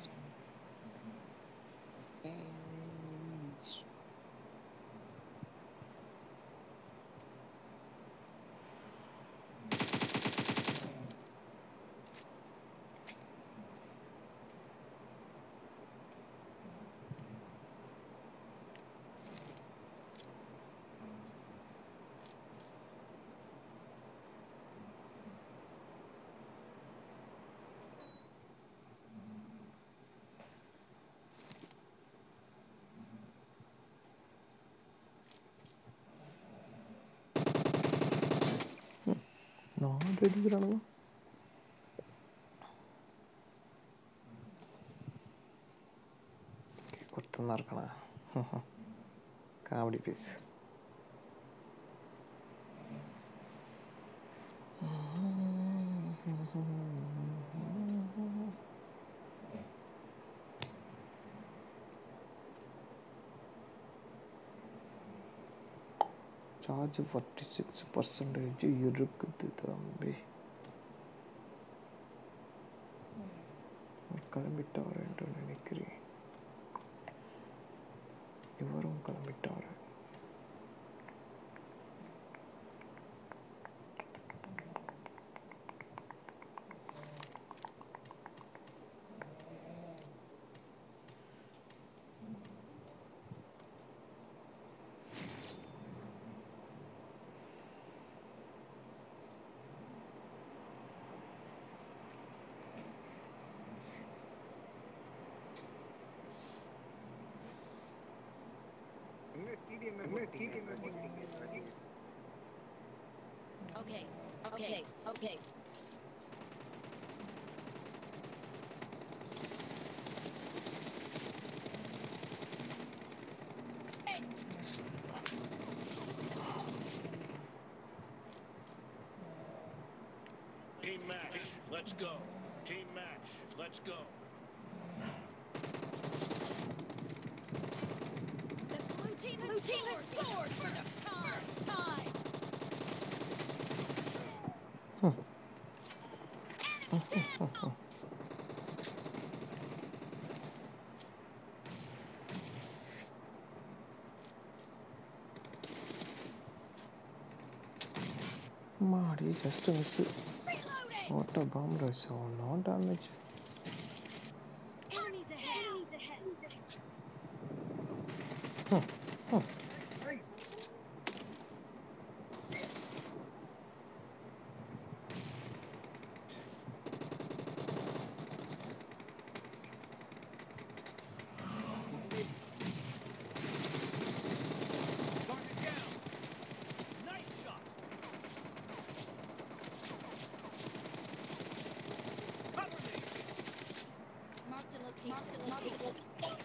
நான் அடிக்கிறானுங்க. கொத்தம் தான் இருக்கானா comedy piece. Charge forty six percentage இருக்குது தம்பி. கிளம்பிட்டார் என்று நினைக்கிறேன். இவரும் கிளம்பிட்டார். Okay. Okay. Okay. Team match. Let's go. Team match. Let's go. The blue team has, blue team has scored for the first time. Marty, just a miss. What a bomb rush. Oh, no damage. Enemies ahead. Enemies ahead. Huh. Huh. location.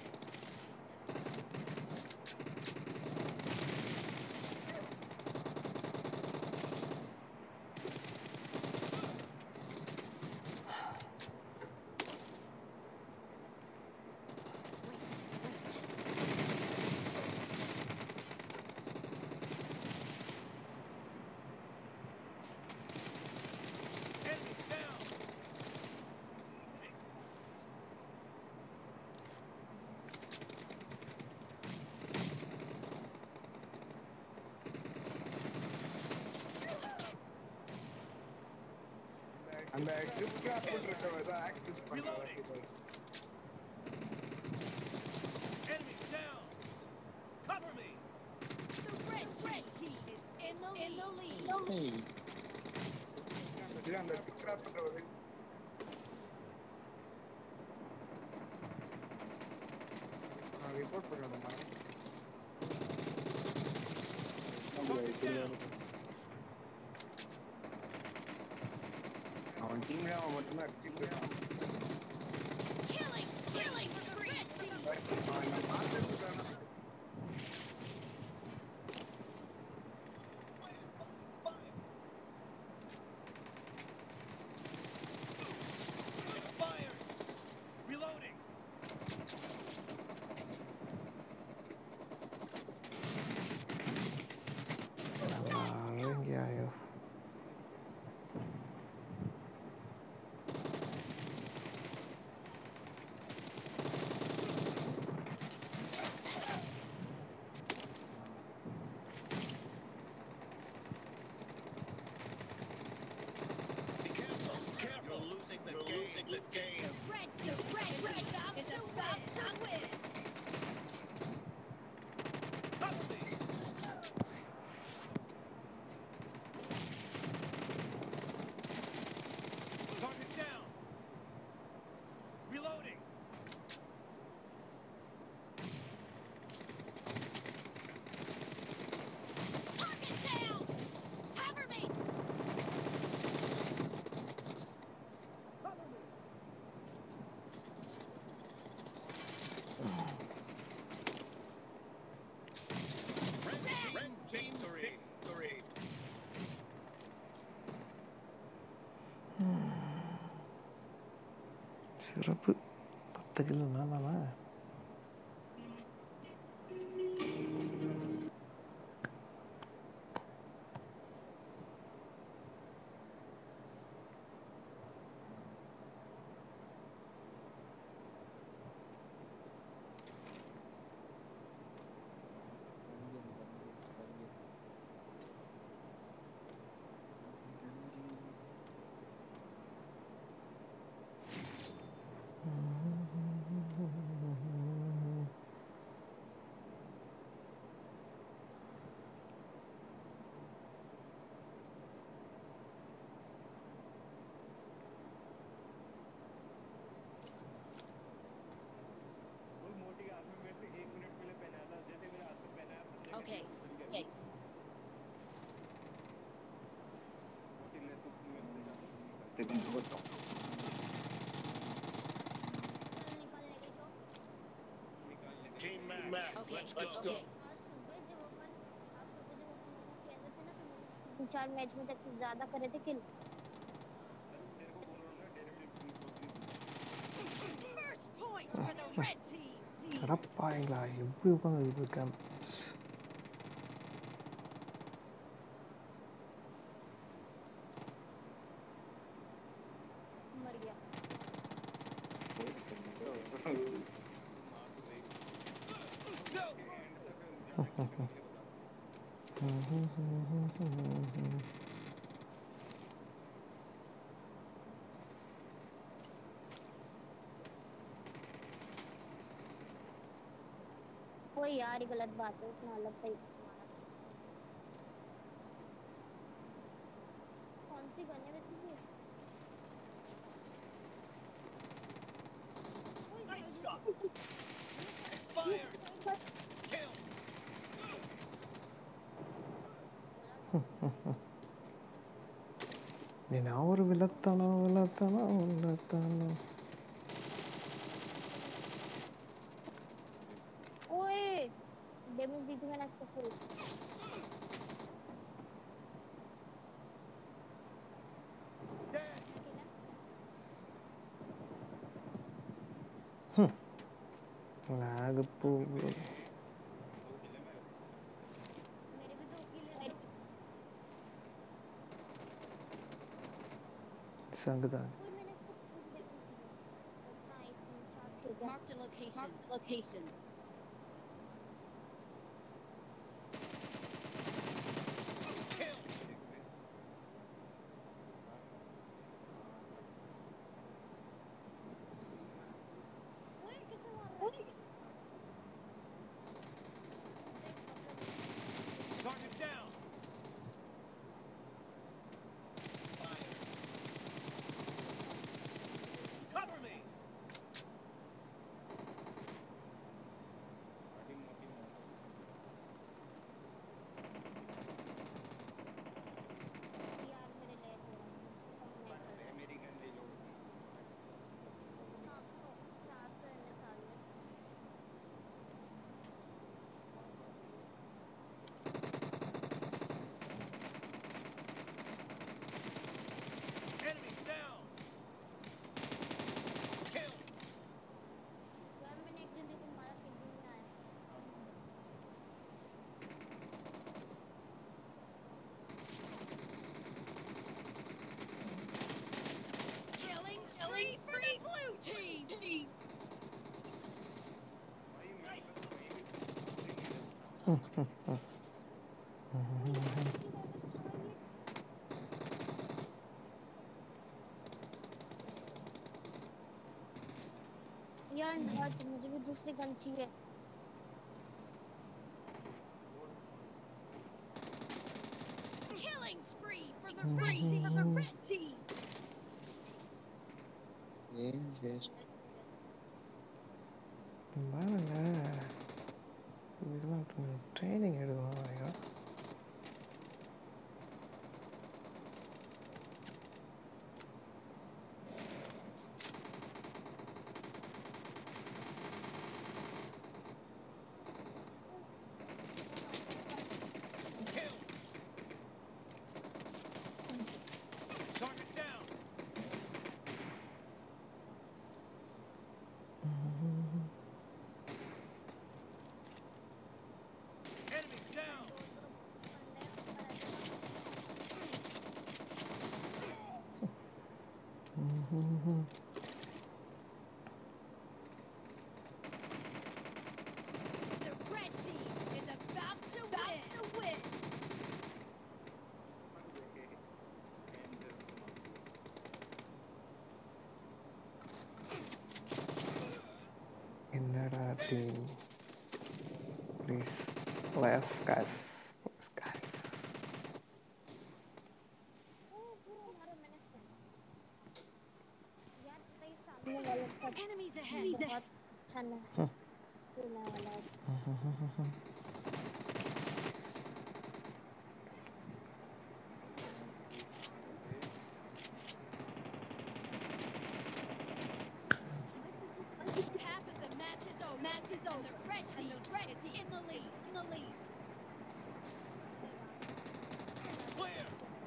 அந்த trip cross பண்றத ஏதோ access பண்றாங்க. Enemy down. Cover me. The red team is in the lead. In the lead. இது அந்த trip cross பண்றது நான் report பண்ணணுமா? அவன் டீம்ல அவன் மட்டும் தான் அடிச்சு போயிட்டான். Killing, killing for the red team. அவன் நான் பார்த்துட்டானா Expired. Reloading. Ayo. You're losing the You're game. Losing the game. The red team, the red team is about to win. Cover me. Target down. Reloading. Target down. Cover me. Red team, red team three. Three. சிறப்பு பத்து kilo நானாமா Okay. Okay. Team match. Okay. Let's go. Let's go. चार match में तेरे से ज्यादा करे थे किल First point for the red team. சிறப்பாங்களா எப்படி உட்காந்து இருக்கேன் मर गया कोई यार ये गलत बात है उसने अलग तरीके से मारा कौन सी गन है वैसे ये Nice shot. Expired. Kill. నేను ఎవరు విలత్తానో విలత్తానో విలత్తానో दी थी मैंने इसको फुल लैग पूगे मेरे भी दो किल है संगदा कोई मैंने इसको फुल देखी थी अच्छा एक तीन चार छह क्या Marked a location. Marked a location. ओए कैसे मार रहा है Target down. Fire. Cover me. यार मेरे ले अमेरिकन ले लो सात सौ चार सौ इतने साल में Enemy down. Kill. यार मैंने एक दिन लेकिन मारा किल भी नहीं आया Killing spree for the blue team. यार नॉट मुझे भी दूसरी गन चाहिए Killing spree for the red team. For the red team. ఏం వేస్ట్ பாருங்க இதெல்லாம் ட்ரைனிங் எடுக்கணும் ஐயா Kill. Target down. Enemy down. The red team is about to win. To win. என்னடா team please less guys please guys पूरा मारा मैंने इसको यार पता ही सामने वाले के साथ Enemies ahead. बहुत अच्छा ना खेलने वाला है Half of the match is over. Match is over. The red team, the red is in the lead. In the lead. Clear.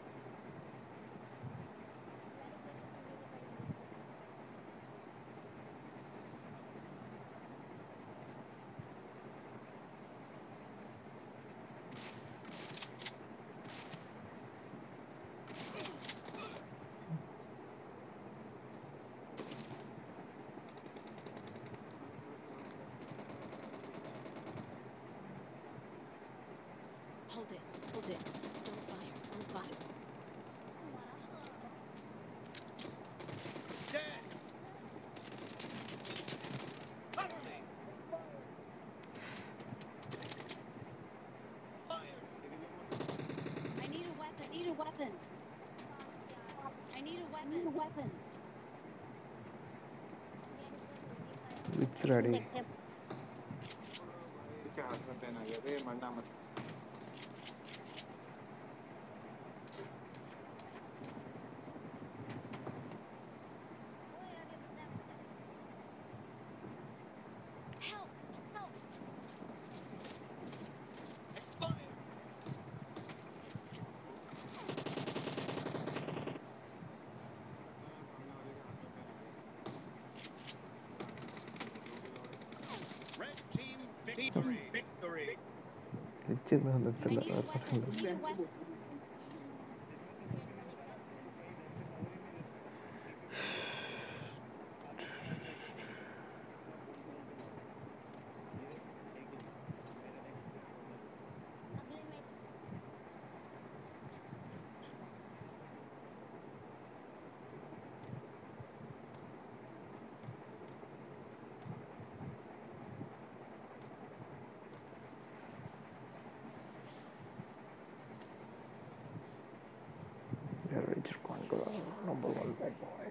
Hold it. Hold it. Don't fire. Don't fire. Dead. Cover me. Fire. I need a weapon. I need a weapon. I need a weapon. I need a weapon. it's ready देखते हैं इसके हाथ में pen आ गया रे मरना मत Help! Help! Red team victory. Victory. வச்சுன்னு வந்து I தெரியல need a weapon. I need a weapon. अगले match Rage Conqueror, number one bad boy.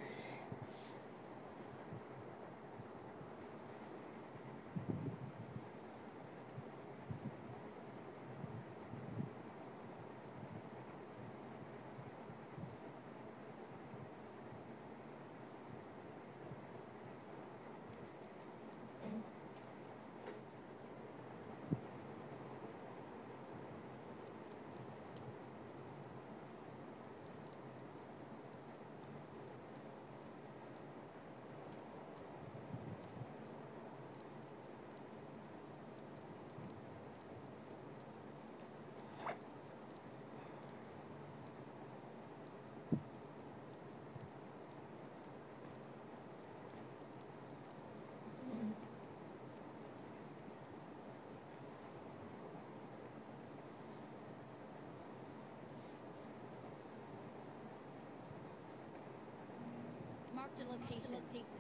Marked a location.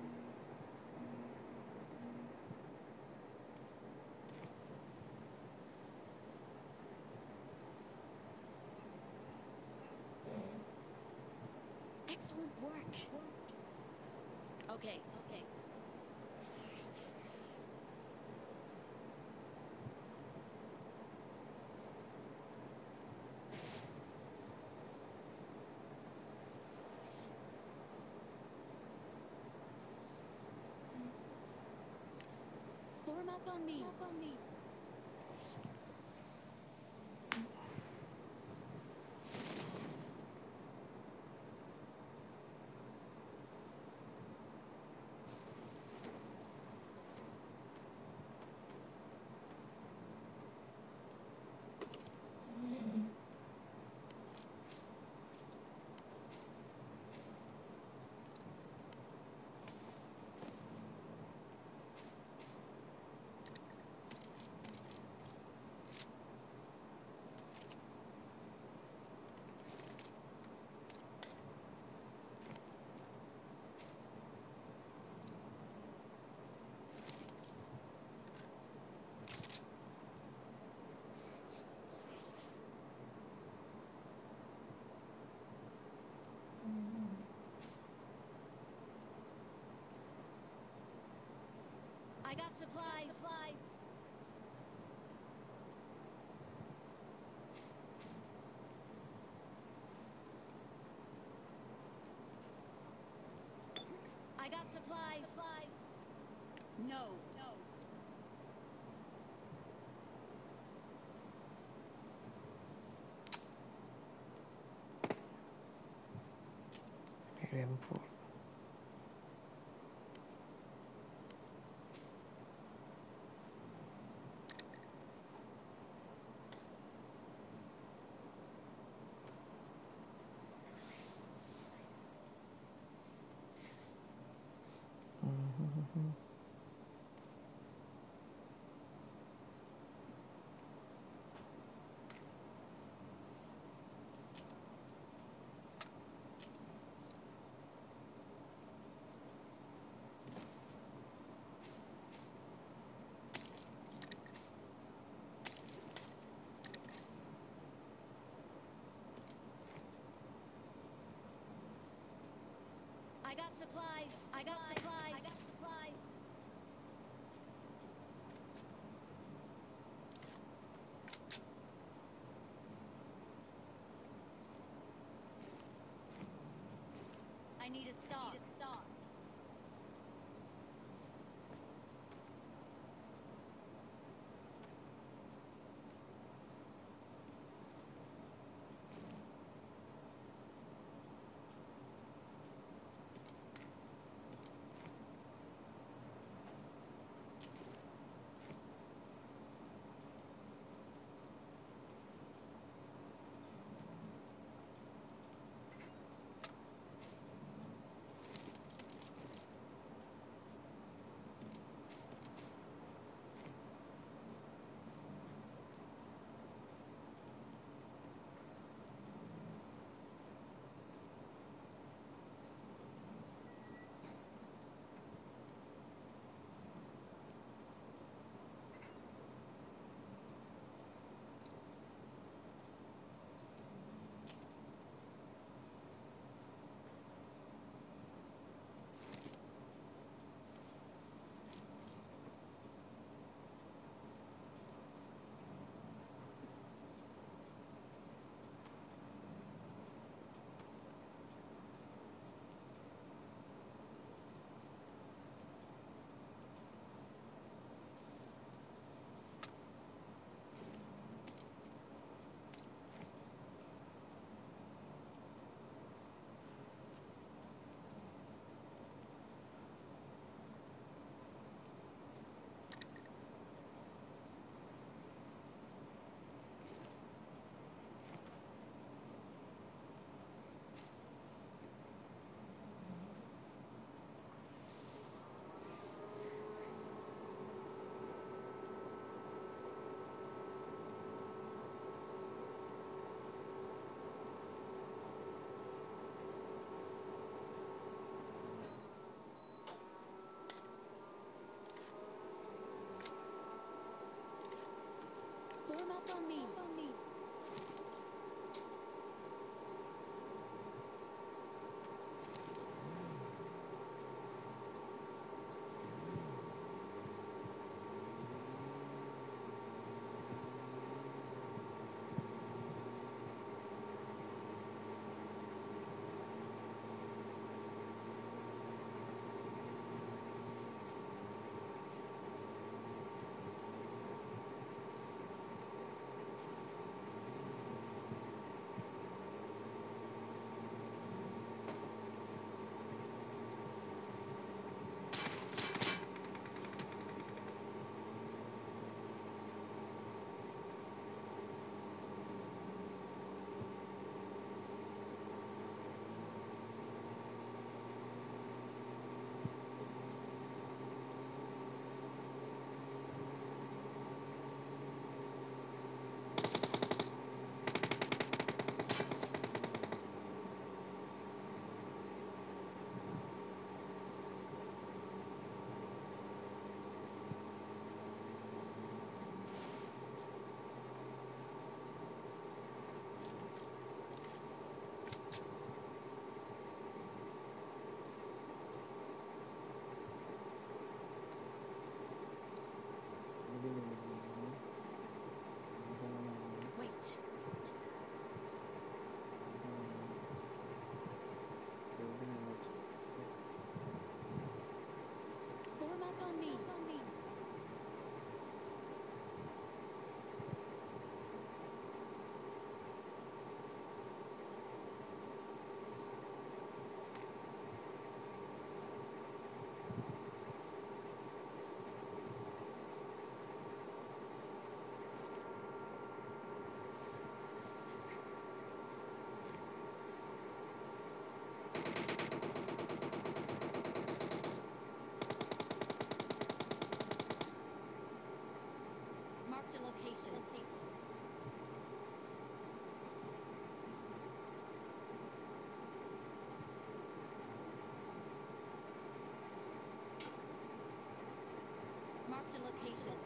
Excellent work. Okay, okay. Form up on me. Up on me. I got supplies. supplies. I got supplies. supplies. No. No. Need M four. I got supplies. I got supplies. I got supplies. I need a stock. I need a stock. Form up on me. Wait. Form up on me. Marked a location. Marked a location.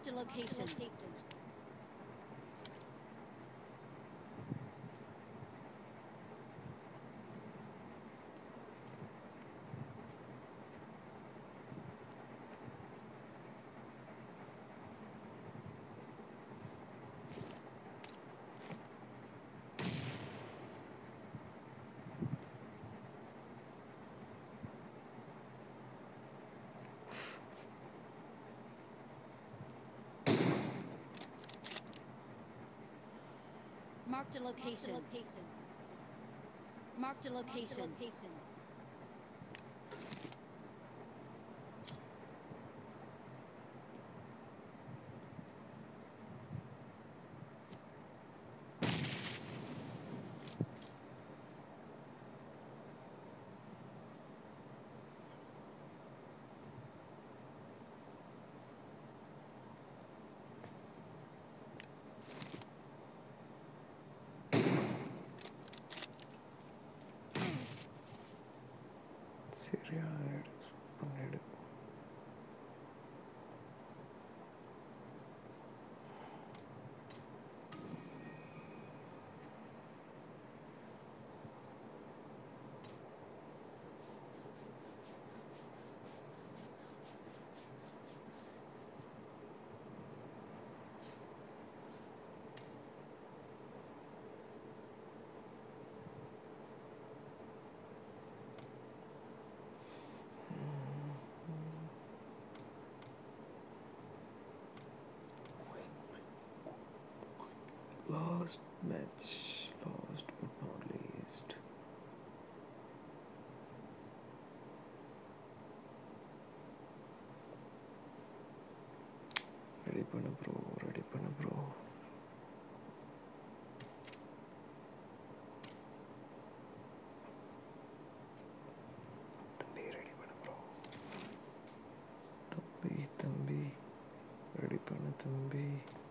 Marked a location. Marked a location. Marked a location. சரியா பண்ணிடு. Last match, last but not least. Ready பண்ணு bro, ready பண்ணு bro. தம்பி ready பண்ணு bro. தம்பி தம்பி ready பண்ணு தம்பி.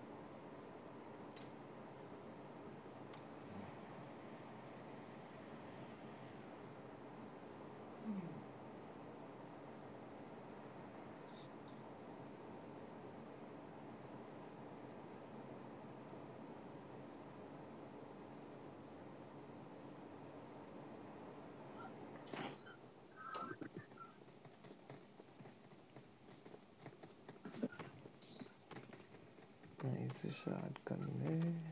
Nice shot करने.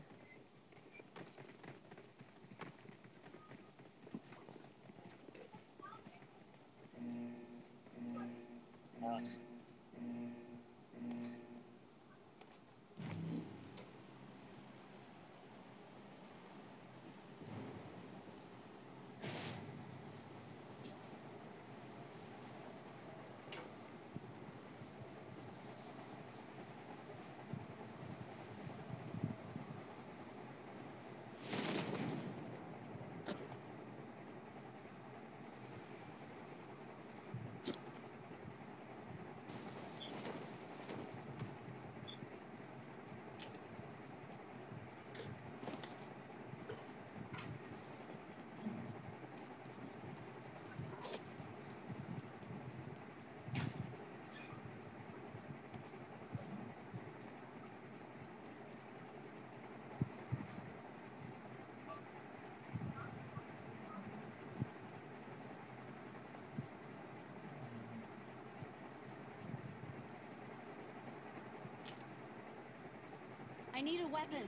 I need a weapon.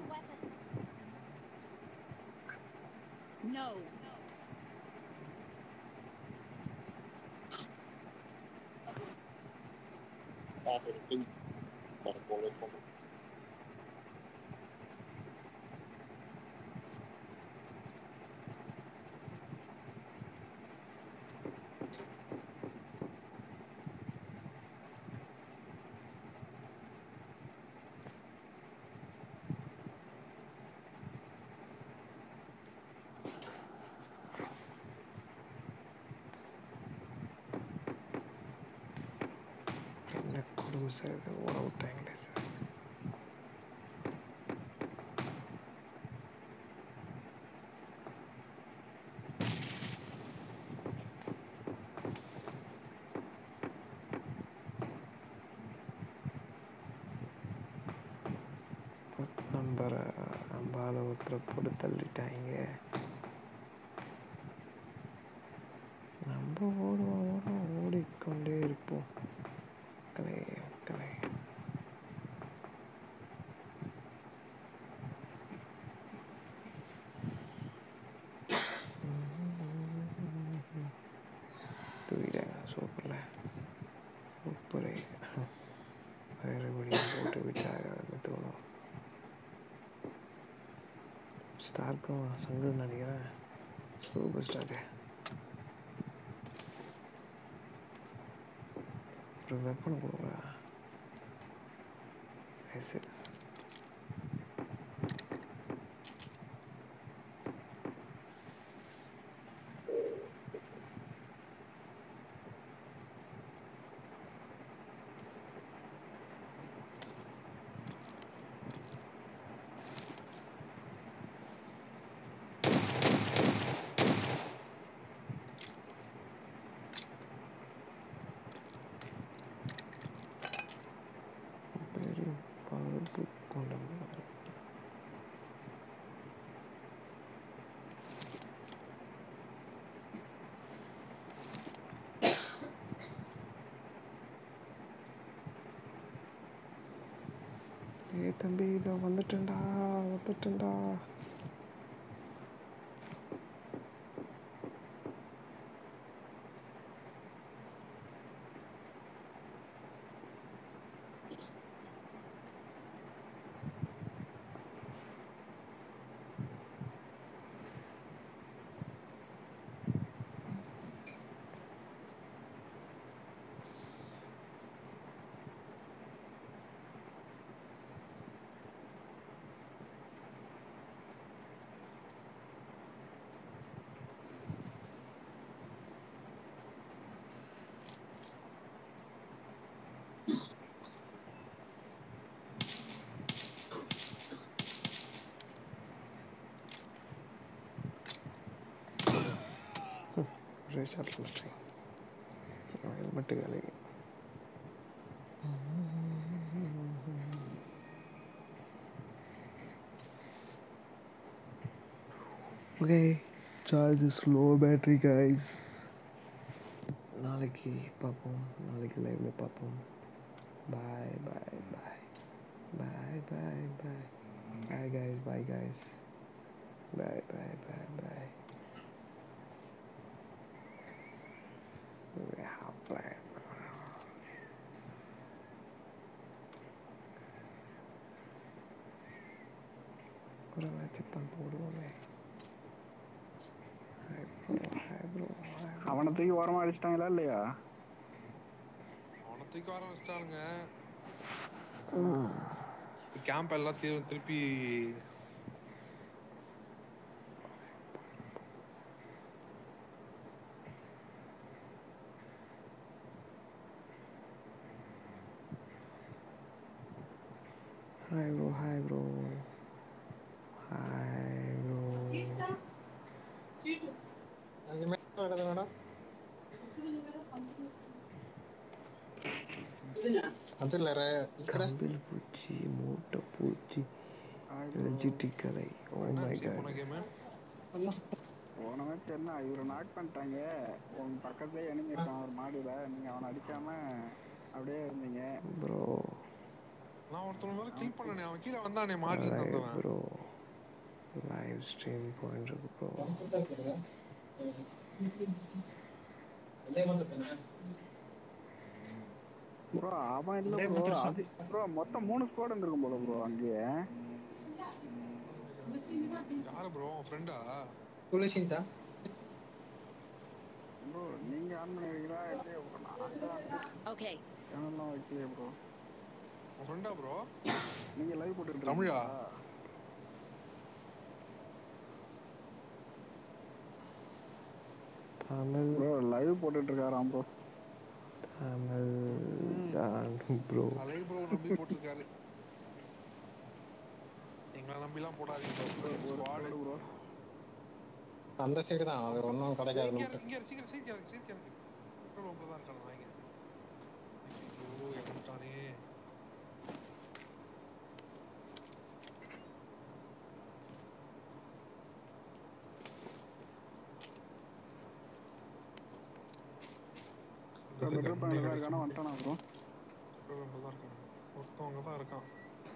No. Said one out time this. ஒருத்தரை போட்டு தள்ளிட்டாங்க. நம்ம ஓடுவோம் ஓடுவோம் ஓடிக்கொண்டே இருப்போம். மக்களே மக்களே தூக்கிட்டாங்க. சூப்பரில் சூப்பரு. வேறுபடியும் போட்டு விட்டாங்க தோணும். ஸ்டார்க்கும் சங்குன்னு நினைக்கிறேன். Super Stark. ஒரு வெப்பனை கொடுக்குறா. சரி ஏ தம்பி இதோ வந்துட்டேன்டா வந்துட்டேன்டா. ஒரே ஷாட் பண்ணிட்டேன். ஹெல்மெட்டு வேலை. Okay charge is low battery guys. நாளைக்கு பார்ப்போம். நாளைக்கு லைவ்ல பார்ப்போம். Bye bye bye bye bye bye bye guys. Bye guys. Bye bye bye bye. ஒரு மேட்ச் தான் போடுவோமே. அவனை தூக்கி ஓரமா அடிச்சிட்டாங்களா இல்லையா? அவனை தூக்கி ஓரமா வச்சிட்டானுங்க. கேம்ப் எல்லாம் திருப்பி Hi bro, hi bro, hi bro. Sita, Sita. Nanti mana ada mana? Nanti lera. Kambil pucci, motor pucci, energetic kali. Oh my god. போன மேட்ச் என்ன இவரை நாக் பண்ணிட்டாங்க. உங்க பக்கத்துலேயே எனிமி இருக்கான் ஒரு மாடியில. நீங்க அவனை அடிக்காம அப்படியே இருந்தீங்க ப்ரோ. நான் ஒருத்தன் மேல கில் பண்ணனே. அவன் கீழ வந்தானே மாடில வந்தவன். ப்ரோ லைவ் ஸ்ட்ரீம் போயிட்டு இருக்கு ப்ரோ. ப்ரோ அவன் இல்ல ப்ரோ. அது ப்ரோ மொத்தம் மூணு ஸ்குவாட் இருந்திருக்கும் போல ப்ரோ அங்கேயே. யாரு ப்ரோ? ஃப்ரெண்டா? புலிசின்டா. ப்ரோ நீங்க ஆன் பண்ணுவீங்களா இல்லையா? ஓகே சேனல்லாம் வைக்கலையே ப்ரோ. உன் ஃப்ரெண்டா ப்ரோ? நீங்க லைவ் போட்டுட்டு தமிழா? தமிழ் ப்ரோ லைவ் போட்டுட்டு இருக்காராம் ப்ரோ. தமிழ் தான் ப்ரோ. லைவ் ப்ரோ நம்பி போட்டுருக்காரு. எங்களை நம்பிலாம் போடாதீங்க ப்ரோ. ஸ்குவாட் ப்ரோ அந்த சைடு தான். அது ஒன்றும் கிடைக்காது. இங்க இங்க சீக்கிரம் சீக்கிரம் சீக்கிரம் பெட்ரோல் பம்ப்ல தான் இருக்காங்க. வாங்க. ஐயோ என்டானே. பெட்ரோல் பங்க்ல தான் இருக்கானா வந்துட்டானா ப்ரோ பெட்ரோல் பங்க்ல தான் இருக்கான் ஒருத்தவங்க தான் இருக்கான்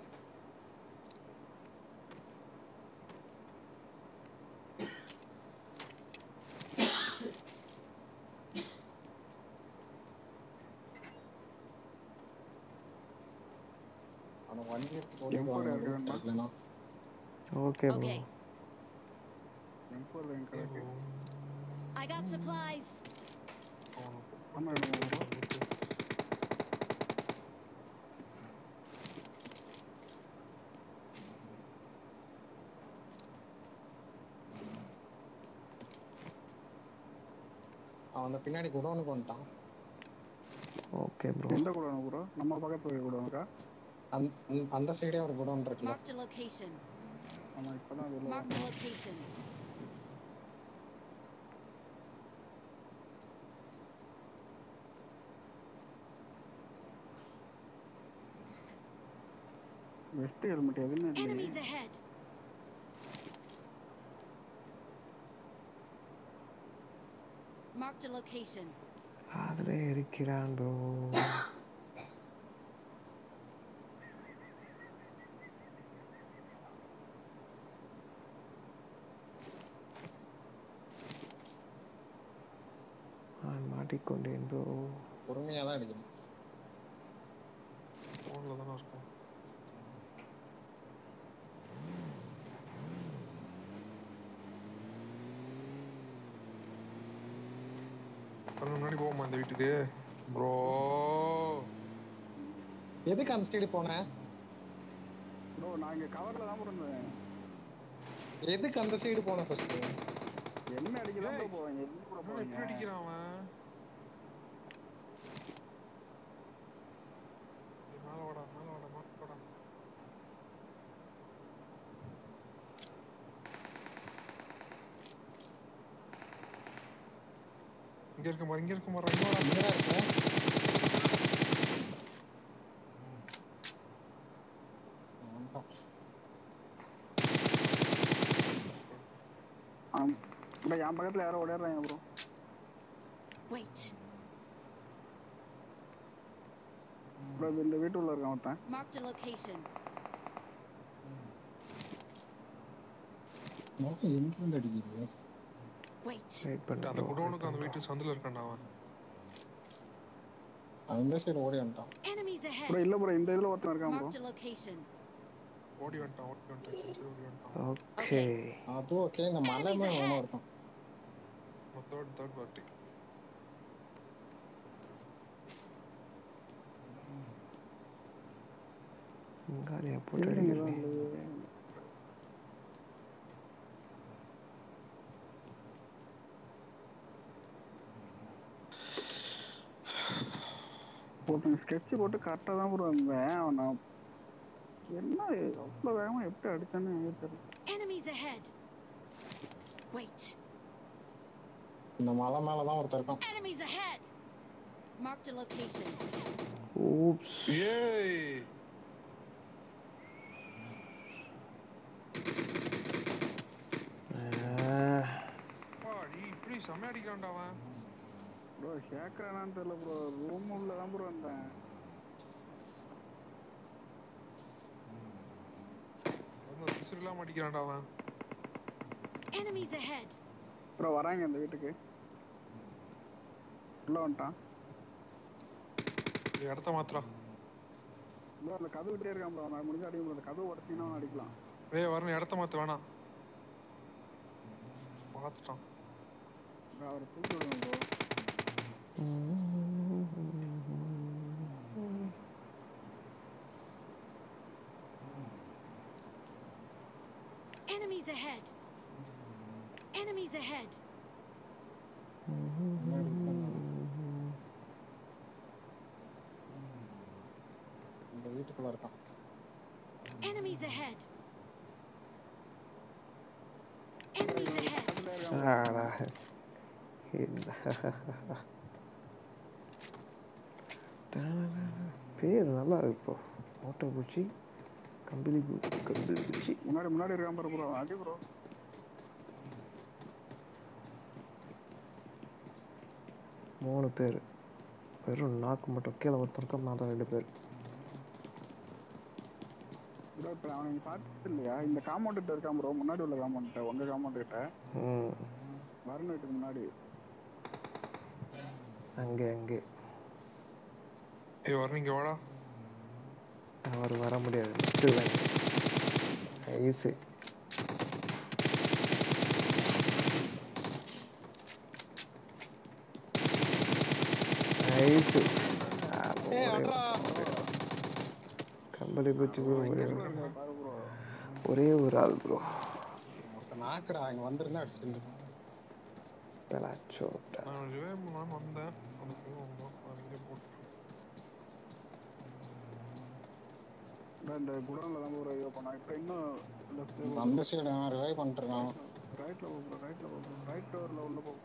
அவன் வண்டி எடுத்து போடுவாங்க okay bro M four van correct I got supplies. ஆமா ப்ரோ அவன் அந்த பின்னாடி குடோனுக்கு வந்துட்டான் ஓகே ப்ரோ எந்த குடோன் ப்ரோ நம்ம பக்கத்துல குடோனுக்கா அந்த அந்த சைடே ஒரு குடோன் இருக்குல Marked a location. ஆமா இப்பதான் வெளிய Marked a location. Vest helmet எதுமே இல்ல Enemies ahead. Marked a location. அதுல இருக்கிறான் ப்ரோ நான் மாட்டிக்கொண்டேன் ப்ரோ பொறுமையா தான் அடிக்கணும் போன்ல தான இருக்கேன் கொஞ்சம் முன்னாடி போவோமா இந்த வீட்டுக்கு ப்ரோ எதுக்கு அந்த சைடு போனேன் ப்ரோ நான் இங்க கவர்ல தான் இருந்தேன் எதுக்கு அந்த சைடு போனேன் ஃபர்ஸ்ட் என்ன அடிக்கலாம் ப்ரோ போவாங்க எங்க கூட போவாங்க எப்படி அடிக்கிறான் அவன் மேல வாடா மேல வாடா மேல வாடா இங்க இருக்க மாதிரி இங்க இருக்க மாதிரி இங்க வாடா இங்க தான் இருக்கேன் ஆம் ப்ரோ என் பக்கத்துல யாரோ ஓடிறாங்க ப்ரோ Wait. ப்ரோ இந்த வீட்டுக்குள்ள இருக்கான் ஒருத்தன் Marked a location. நான் எங்க இருந்து அடிக்குது Wait. வெயிட் பண்ணு அந்த குடோனுக்கு அந்த வீட்டு சந்தில இருக்கான்டா அவன் அந்த சைடு ஓடி வந்துட்டான் Enemies ahead. ப்ரோ இல்ல ப்ரோ இந்த இதுல ஒருத்தன் இருக்கான் ப்ரோ Marked a location. ஓடி வந்துட்டான் ஓடி வந்துட்டான் சரி ஓடி வந்துட்டான் ஓகே அது ஓகே இந்த மலை மேல ஒண்ணு இருக்கும் தேர்ட் தேர்ட் பார்ட்டி காலியா போட்டு அடிக்கிறேன் போட்டு ஸ்கெட்ச் போட்டு கரெக்டா தான் ப்ரோ இருந்தேன் அவன் என்ன அவ்வளவு வேகமா எப்படி அடிச்சானே தெரியல Enemies ahead. Wait. இந்த மலை மேல தான் ஒருத்தர் இருக்கான் Enemies ahead. Marked a location. oops ஏய் பாடி இப்படி செம்ம அடிக்கிறான்டா அவன் ப்ரோ ஹேக்கரானான்னு தெரியல ப்ரோ ரூம் உள்ள தான் ப்ரோ வந்தேன் அந்த பிசிறலாம் அடிக்கிறான்டா அவன் Enemies ahead. ப்ரோ வராங்க இந்த வீட்டுக்கு உள்ள வந்துட்டான் இடத்த மாத்திரா ப்ரோ அந்த கதவு கிட்டே இருக்கான் ப்ரோ நான் முடிஞ்ச அடிக்க முடியாது கதவு உடச்சிங்கன்னா அவன் அடிக்கலாம் ஏய் வரணும் இடத்த மாத்த வேணாம் பார்த்துட்டான் அவரை தூக்கி விடுங்க bro Enemies ahead. Enemies ahead. இந்த வீட்டுக்குள்ள இருக்கான் Enemies ahead. Enemies ahead. ஆடா இந்த பேர் நல்லா இருக்கு இப்போ மோட்டோ பூச்சி கம்பிளி பூச்சி கம்பிளி பூச்சி முன்னாடி முன்னாடி இருக்கான் பாரு ப்ரோ அடி ப்ரோ மூணு பேர் வெறும் நாக்கு மட்டும் கீழே ஒருத்தருக்க மாதம் ரெண்டு பேர். ப்ரோ இப்போ அவனை நீ பார்த்து இல்லையா? இந்த காம்பவுண்ட் கிட்ட இருக்கான் ப்ரோ, முன்னாடி உள்ள காம்பவுண்ட் கிட்ட, உங்க காம்பவுண்ட் கிட்ட வரணும் வீட்டுக்கு முன்னாடி. அங்கே அங்கே ஏய் வர நீங்க வாடா. அவர் வர முடியாது. ஐஸு ஐஸு கம்பளி பூச்சி ப்ரோ. ஒரே ஒரு ஆள் ப்ரோ. நாக்கடா இங்க வந்திருந்தா அடிச்சுட்டு பெலாச்சோட்டா. நான் ரிவைவ் பண்ணாம வந்தேன். அதுக்கு இங்கே போட்டு இந்த குடோன்ல தான் ப்ரோ ரிவைவ் பண்ணா. இப்போ இன்னும் லெஃப்ட் அந்த சைடு ரிவைவ் பண்ணிட்டுருக்கான். ரைட்ல போ ப்ரோ, ரைட்ல போ ப்ரோ, ரைட் டோர்ல உள்ள போ.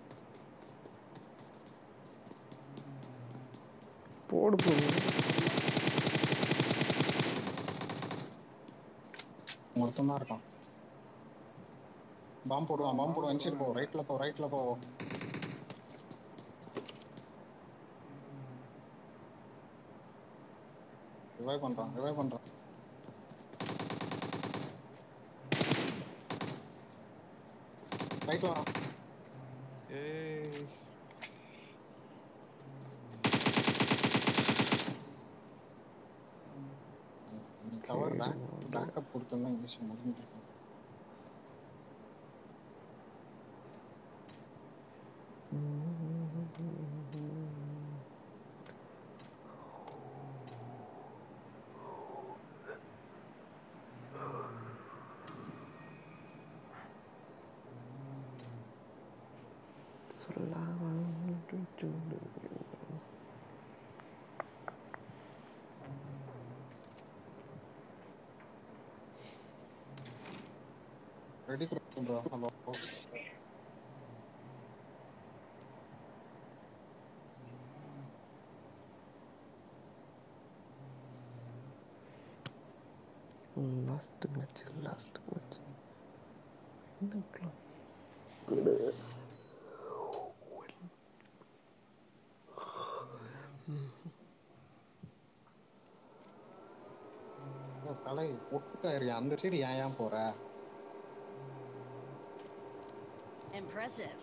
போடு ப்ரோ. மொத்தம் தான் இருக்கான். பாம்பு போடுவான், பாம்பு போடுவான். சரி போ, ரைட்ல போ, ரைட்ல போ. ரிவைவ் பண்றான், ரிவைவ் பண்றான். ரைட்ல வா. ஏய் கவர் பேக் பேக்கப் கொடுத்தோம்னா மிஷன் முடிஞ்சிருக்கும். Ready bro. Hello last match last match தலை ஒட்டுக்காயிருயா. அந்த சைடு ஏன் ஏன் போற? Impressive.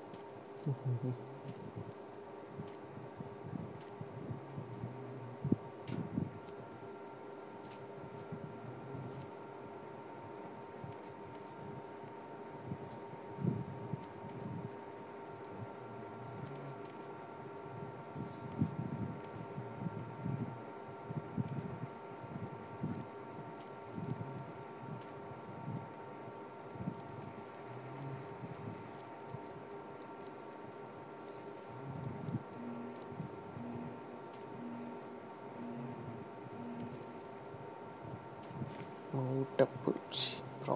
மூட்டப்பூச்சி ப்ரோ.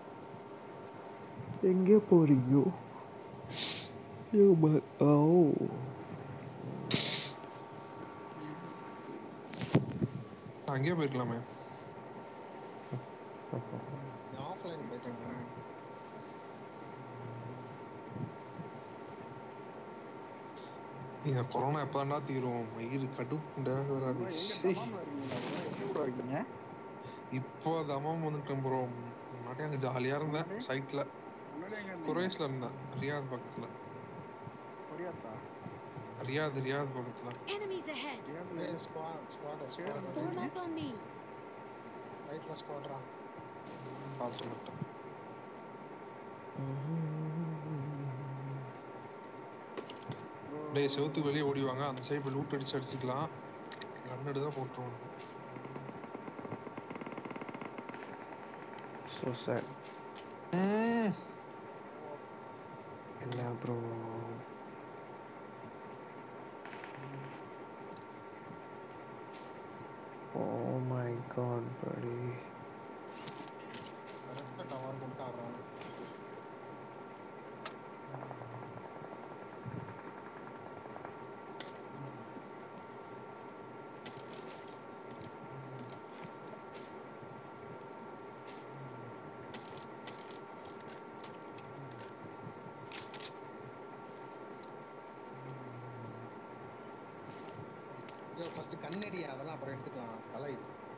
எங்கே போறீங்க? ஓ அங்கேயே போயிருக்கலாமே. ஆஃப்லைன் போயிட்டேன். இந்த கொரோனா எப்பதான்டா தீரும்? மயிறு கடுப்புண்டாக வராது. இப்போ தமாம் வந்துட்டேன் ப்ரோ. முன்னாடி அங்கே ஜாலியாக இருந்தேன். சைட்ல குரேஷ்ல இருந்தேன். ரியாத் பக்கத்துல. ரியாத் ரியாத் பக்கத்துல. Enemies ahead. Hey, squad, squad, squad. Form up on me. Rightல squadra. பார்த்து மட்டும். டேய் செவுத்து வெளியே ஓடிவாங்க. அந்த சைடு லூட் அடிச்சு அடிச்சுக்கலாம். கண்ணெடு தான் போட்டுருவாங்க. So sad. என்ன bro? Oh my god, buddy. கரெக்டா கவர் கொடுத்து ஆடுறாங்க. ப்ரோ ஃபர்ஸ்ட் கண்ணடி அதெல்லாம் அப்புறம் எடுத்துக்கலாம் கலை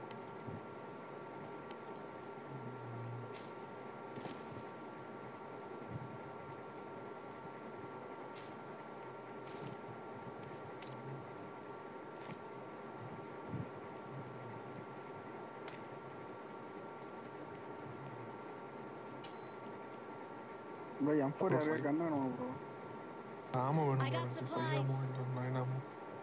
ப்ரோ எம் ஃபோர் யாரே கன் வேணும் ப்ரோ ஆமா வேணும் I got எனக்கு supplies. ஃபைவ் ஆமா வேணும் நைன் ஆமா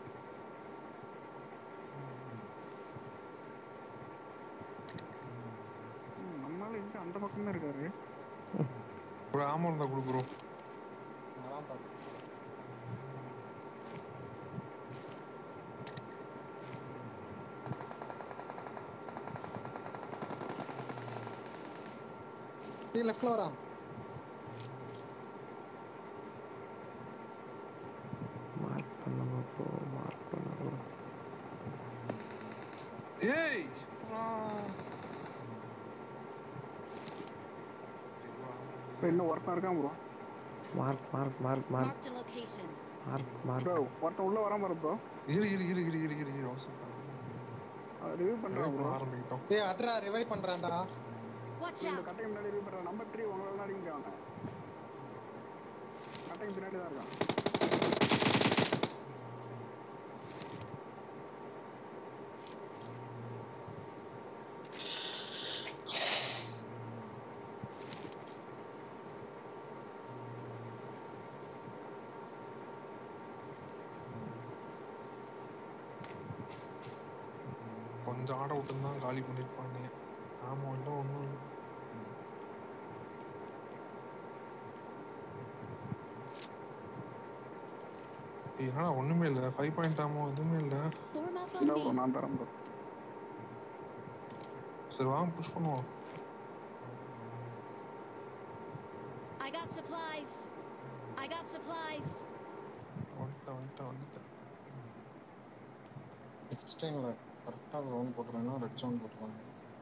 ம், நம்மளால எங்க அந்த பக்கமே இருக்காரு ஒரு ஆமா இருந்தா கொடு ப்ரோ நான் பாத்து டீ லெஃப்ட்ல வரான் மார்க் பண்ணுங்க ப்ரோ மார்க் பண்ணுங்க ஏய் இப்போ இன்னும் ஒருத்தன் இருக்கான் bro mark mark mark mark Marked a location. Mark mark bro ஒருத்தன் உள்ள வரான் பாரு ப்ரோ இரு இரு இரு இரு இரு இரு இரு அவசரப்படாத ரிவ்யூ பண்றான் ப்ரோ ஆரம்பிக்கிட்டோம் டேய் அட்ரா ரிவைவ் பண்றான்டா Watch இந்த out. கட்டைக்கு முன்னாடி ரிவ்யூ பண்றான் நம்பர் த்ரீ உங்களால அடிக்க முடியும் கட்டைக்கு பின்னாடி தான் இருக்கான் கொஞ்சம் ஆட விட்டு தான் காலி பண்ணிருப்பானே ஆமா இல்லை ஒன்றும் இல்லை என்னடா ஒண்ணுமே இல்லை ஃபைவ் பாயிண்ட் ஆமோ எதுவுமே இல்லை Form up on இல்லை ப்ரோ me. நான் தரேன் ப்ரோ சரி வாங்க புஷ் பண்ணுவோம் I got supplies. I got supplies. வந்துட்டேன் வந்துட்டேன் வந்துட்டேன் நெக்ஸ்ட் டைம்ல கரெக்டா ரவுண்ட் போட்டுறேன்னா ரெட் ஜோன் போட்டுருவாங்க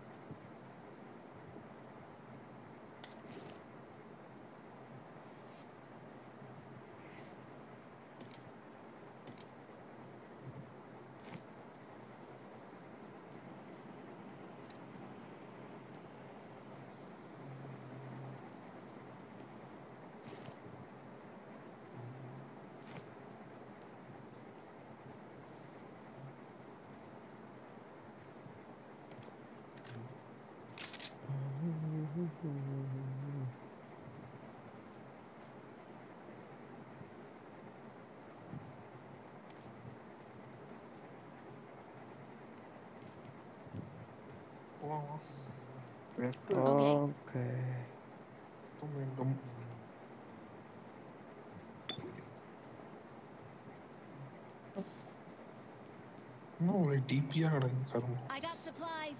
போலாம் வா வெஸ்ட் ஓகே மீண்டும் இன்னும் ஒரு டிபியா கிடக்கு கரும்பு I got supplies.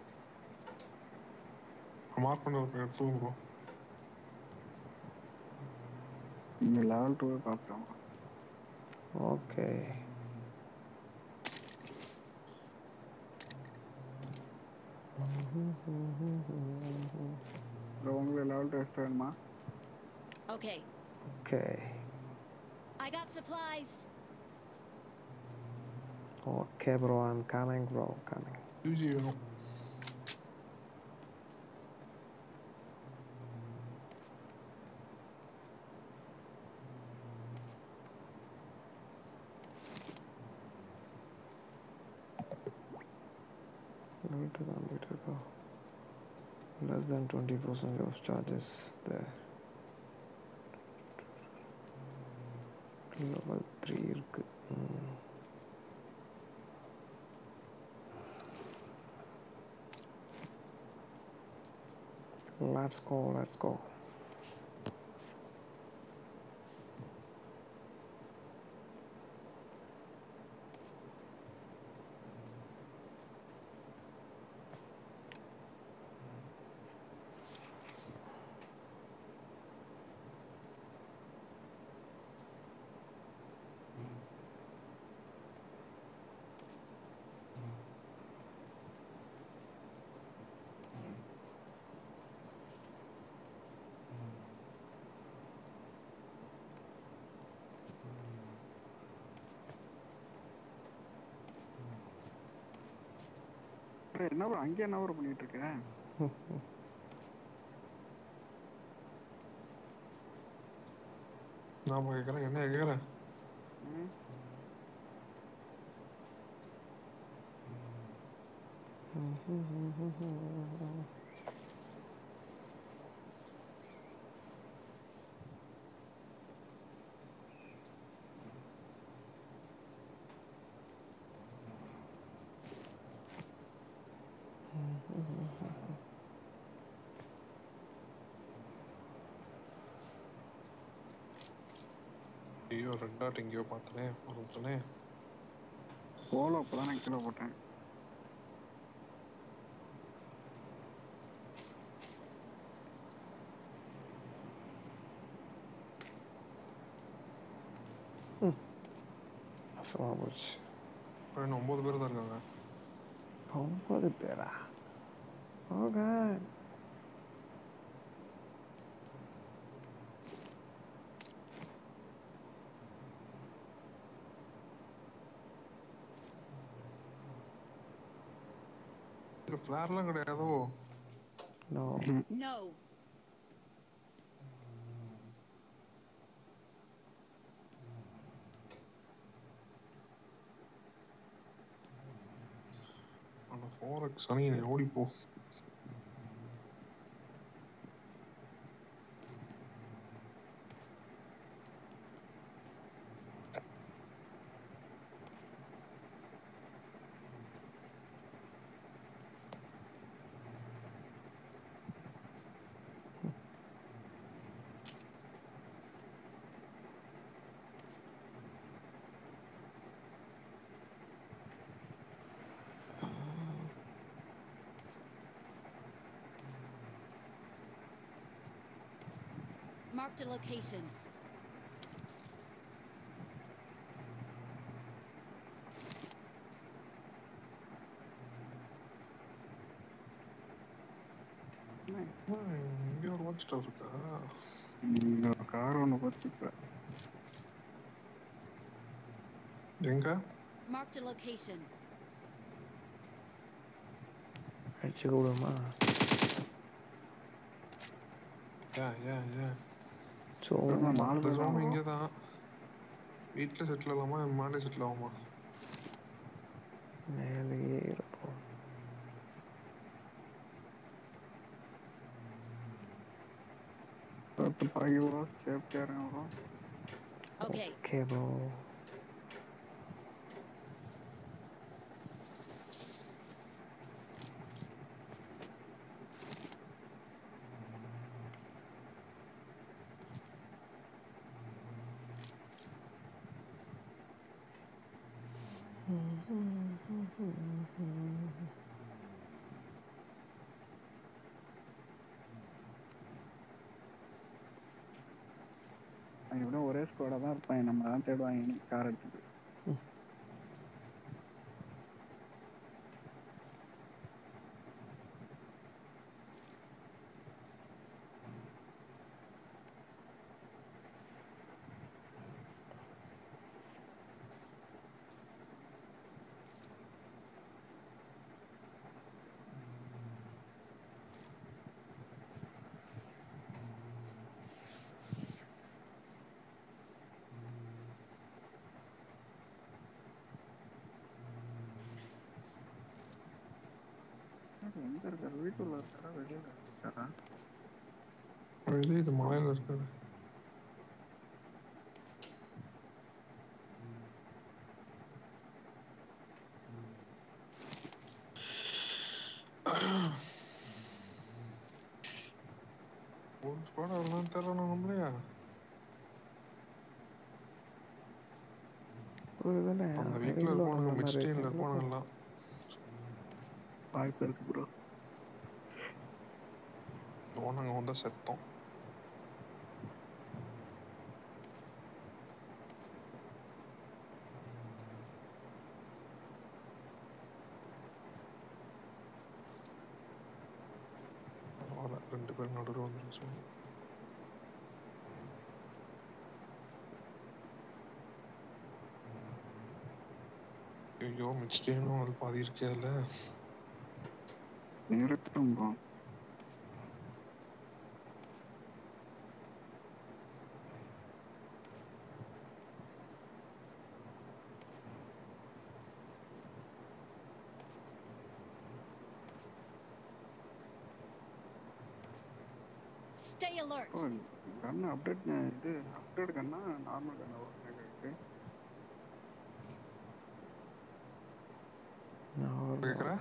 மார்க் பண்ண எடுத்துவோம் ப்ரோ இங்கே லெவல் டூ பார்க்குறோம் ஓகே ப்ரோ உங்களுக்கு லெவல் டூ எக்ஸ்ட்ரா வேணுமா Okay. Okay I got supplies. Okay bro I'm coming bro coming UG வேணும் to the computer go. Less than twenty percent of charges there. Level three இருக்கு. ம். Let's go, let's go. என்ன bro அங்கே என்ன bro பண்ணிட்டு இருக்க? நான் கேட்குறேன் என்ன கேட்குறேன் ம் ஐயோ ரெண்டாட்டு எங்கேயோ பார்த்தனே மறந்துட்டனே. போலோ இப்பதான் நான் கீழே போட்டேன். அசமா போச்சு. இன்னும் ஒன்பது பேர் தான் இருக்காங்க. ஒன்பது பேரா? ஓகே. இதுல ஃபிளார்லாம் கிடையாதோ? நோ. No. அந்த ஃபோர் எக்ஸ் அணி ஓடிப்போ. Marked a location. இங்கே ஒரு வாட்ச் டவர் இருக்கா? இங்க ஒரு கார் ஒன்று பார்த்துருப்பேன். எங்க? Marked a location. அடிச்சு கூடுமா? ஏன் ஏன் ஏன் ஸோ நாலு பேர் ஜோன் இங்கே தான். வீட்டில் செட்டில் ஆகலாமா மாடே செட்டில் ஆகுமா? மேலேயே இருப்போம். பத்து பாய் ப்ரோ சேஃப்டியாக இருங்க ப்ரோ. Okay. Okay bro. அவன் எப்படியும் ஒரே ஸ்குவாடாக தான் இருப்பான். நம்ம தான் தேடுவாங்க இன்னைக்கு கார் எடுத்துட்டு. எங்க இருக்காரு? வீட்டுக்குள்ள இருக்காரா வெளியில இருக்காரா? வெளியே இது மலையில் இருக்காது. ஒரு ஸ்குவாட் வரலான்னு தெரியல நம்மளையா? ஒருவேளை அந்த வீட்டில் இருப்பானுங்க, மிட்ஸ்டேனில் இருப்பானுங்கலாம். வாய்ப்பு இருக்கு ப்ரோ. நாங்கள் வந்தால் செத்தோம். ரெண்டு பேரும் நடுவில் வந்துருச்சு. ஐயோ மிட்ஸ்டேனும் அது பாதி இருக்கே அதில். இருக்கட்டும் bro. Stay alert. Oh, கண்ணு அப்டேட் இது அப்டேட் கண்ணா நார்மல் கண்ணா இருக்கு. நார்மல் கேக்குறா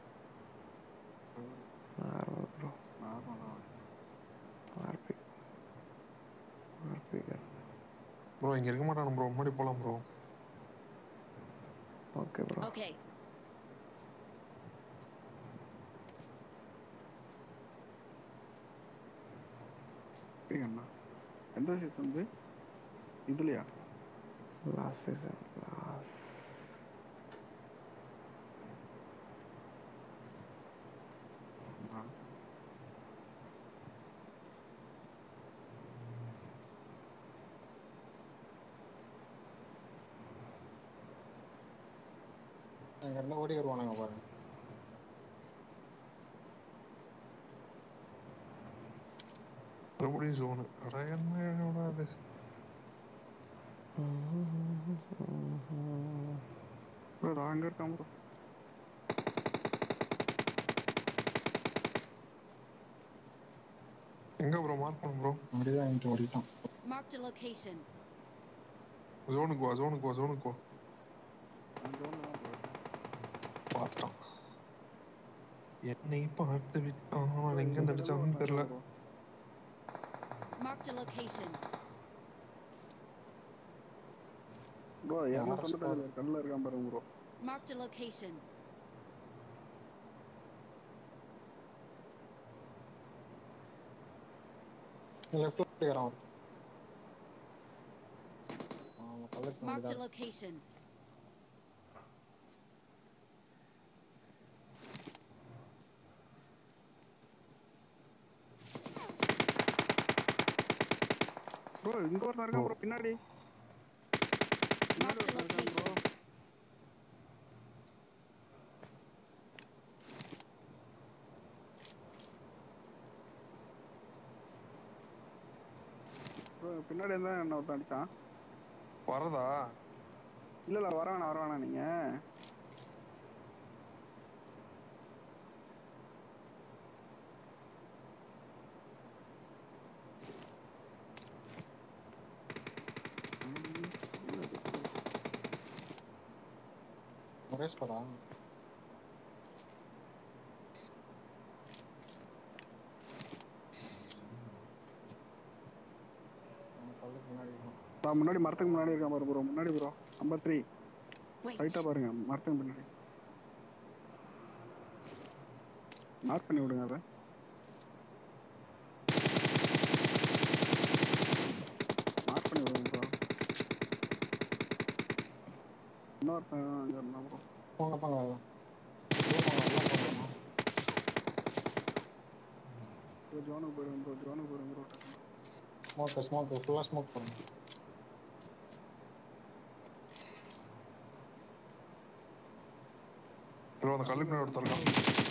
நார்மல் ப்ரோ நார்மலா ஆர்பி ஆர்பி ப்ரோ இங்க இருக்க மாட்டானு ப்ரோ முன்னாடி போலாம் ப்ரோ. Okay bro. Okay. அண்ணா எந்த சீசன் இது இதுலையா லாஸ்ட் சீசன் லாஸ்ட் அங்க இருந்து ஓடி வருவானுங்க பாருங்க. மறுபடியும் ஜோனு அட என்ன அது ப்ரோ அங்க இருக்கான் ப்ரோ. எங்க ப்ரோ மார்க் பண்ணு ப்ரோ. அப்படிதான் இங்க ஓடிட்டான். Marked a location. ஜோனுக்கு வா ஜோனுக்கு வா ஜோனுக்கு வா. பார்த்துட்டான் என்னை பார்த்து விட்டான். அவன் எங்க இருந்து அடிச்சான்னு தெரியல. Marked a location. ப்ரோ யாரோ தொண்டல கல்ல இருக்கான் பாருங்க ப்ரோ. Marked a location. லெஃப்ட்ல ஏறான். ஆமா கலெக்ட் Marked a பண்ணிடா. location. ப்ரோ இங்க ஒரு இருக்கான் ப்ரோ பின்னாடி. Marked a location. ப்ரோ பின்னாடி இருந்தா என்ன ஒருத்தன் அடிச்சான். வரதா இல்ல இல்ல வரவேணா வரவேணா நீங்க ரேஸ் பண்ணா. கலெக்ட் முன்னாடி இருக்கான். நான் முன்னாடி மரத்துக்கு முன்னாடி இருக்கான் பாரு ப்ரோ. முன்னாடி ப்ரோ நம்பர் த்ரீ ரைட்டா பாருங்க மரத்துக்கு முன்னாடி மார்க் பண்ணி விடுங்க அதை. மார்க் பண்ணி விடுங்க ப்ரோ. இன்னொருத்தன் அங்கே இருந்தான் ப்ரோ. போங்க போங்க ப்ரோ ஜோனுக்கு போயிடுங்க ப்ரோ. ஜோனுக்கு போயிடுங்க ப்ரோ. ஸ்மோக் ஸ்மோக் ஃபுல்லா ஸ்மோக் பண்ணுங்க. ப்ரோ அந்த கல்லுக்கு மேல ஒருத்தர் இருக்கான்.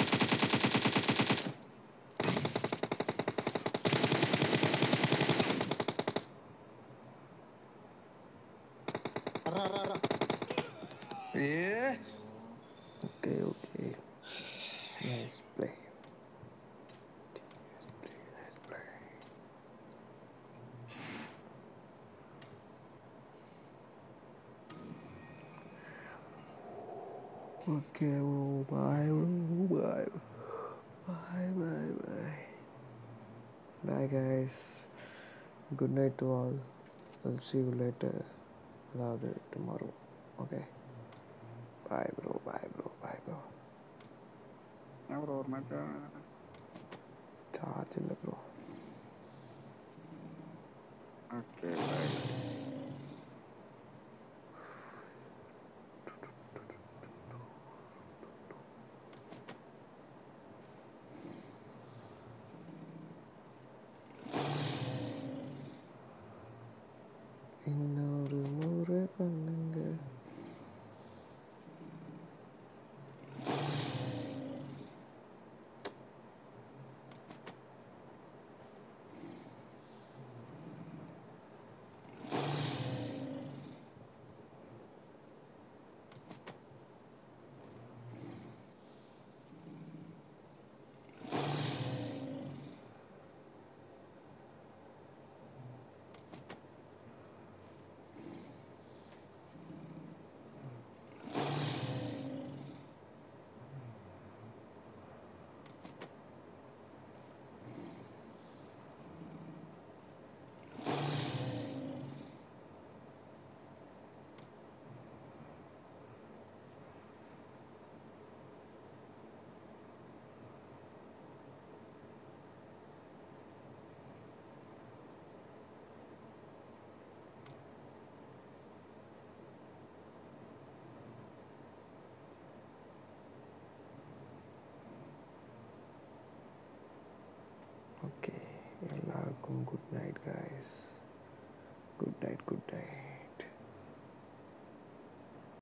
அரா அரா அரா. ஏ okay okay nice play nice play. Okay oh bye bye bye bye bye bye guys. Good night to all. I'll see you later. அதாவது tomorrow. Okay. Bye bro. Bye bro. Bye bro. நான் bro ஒரு match charge இல்லை bro. Okay இன்னொரு முறை பண்ணுங்க. Good night good night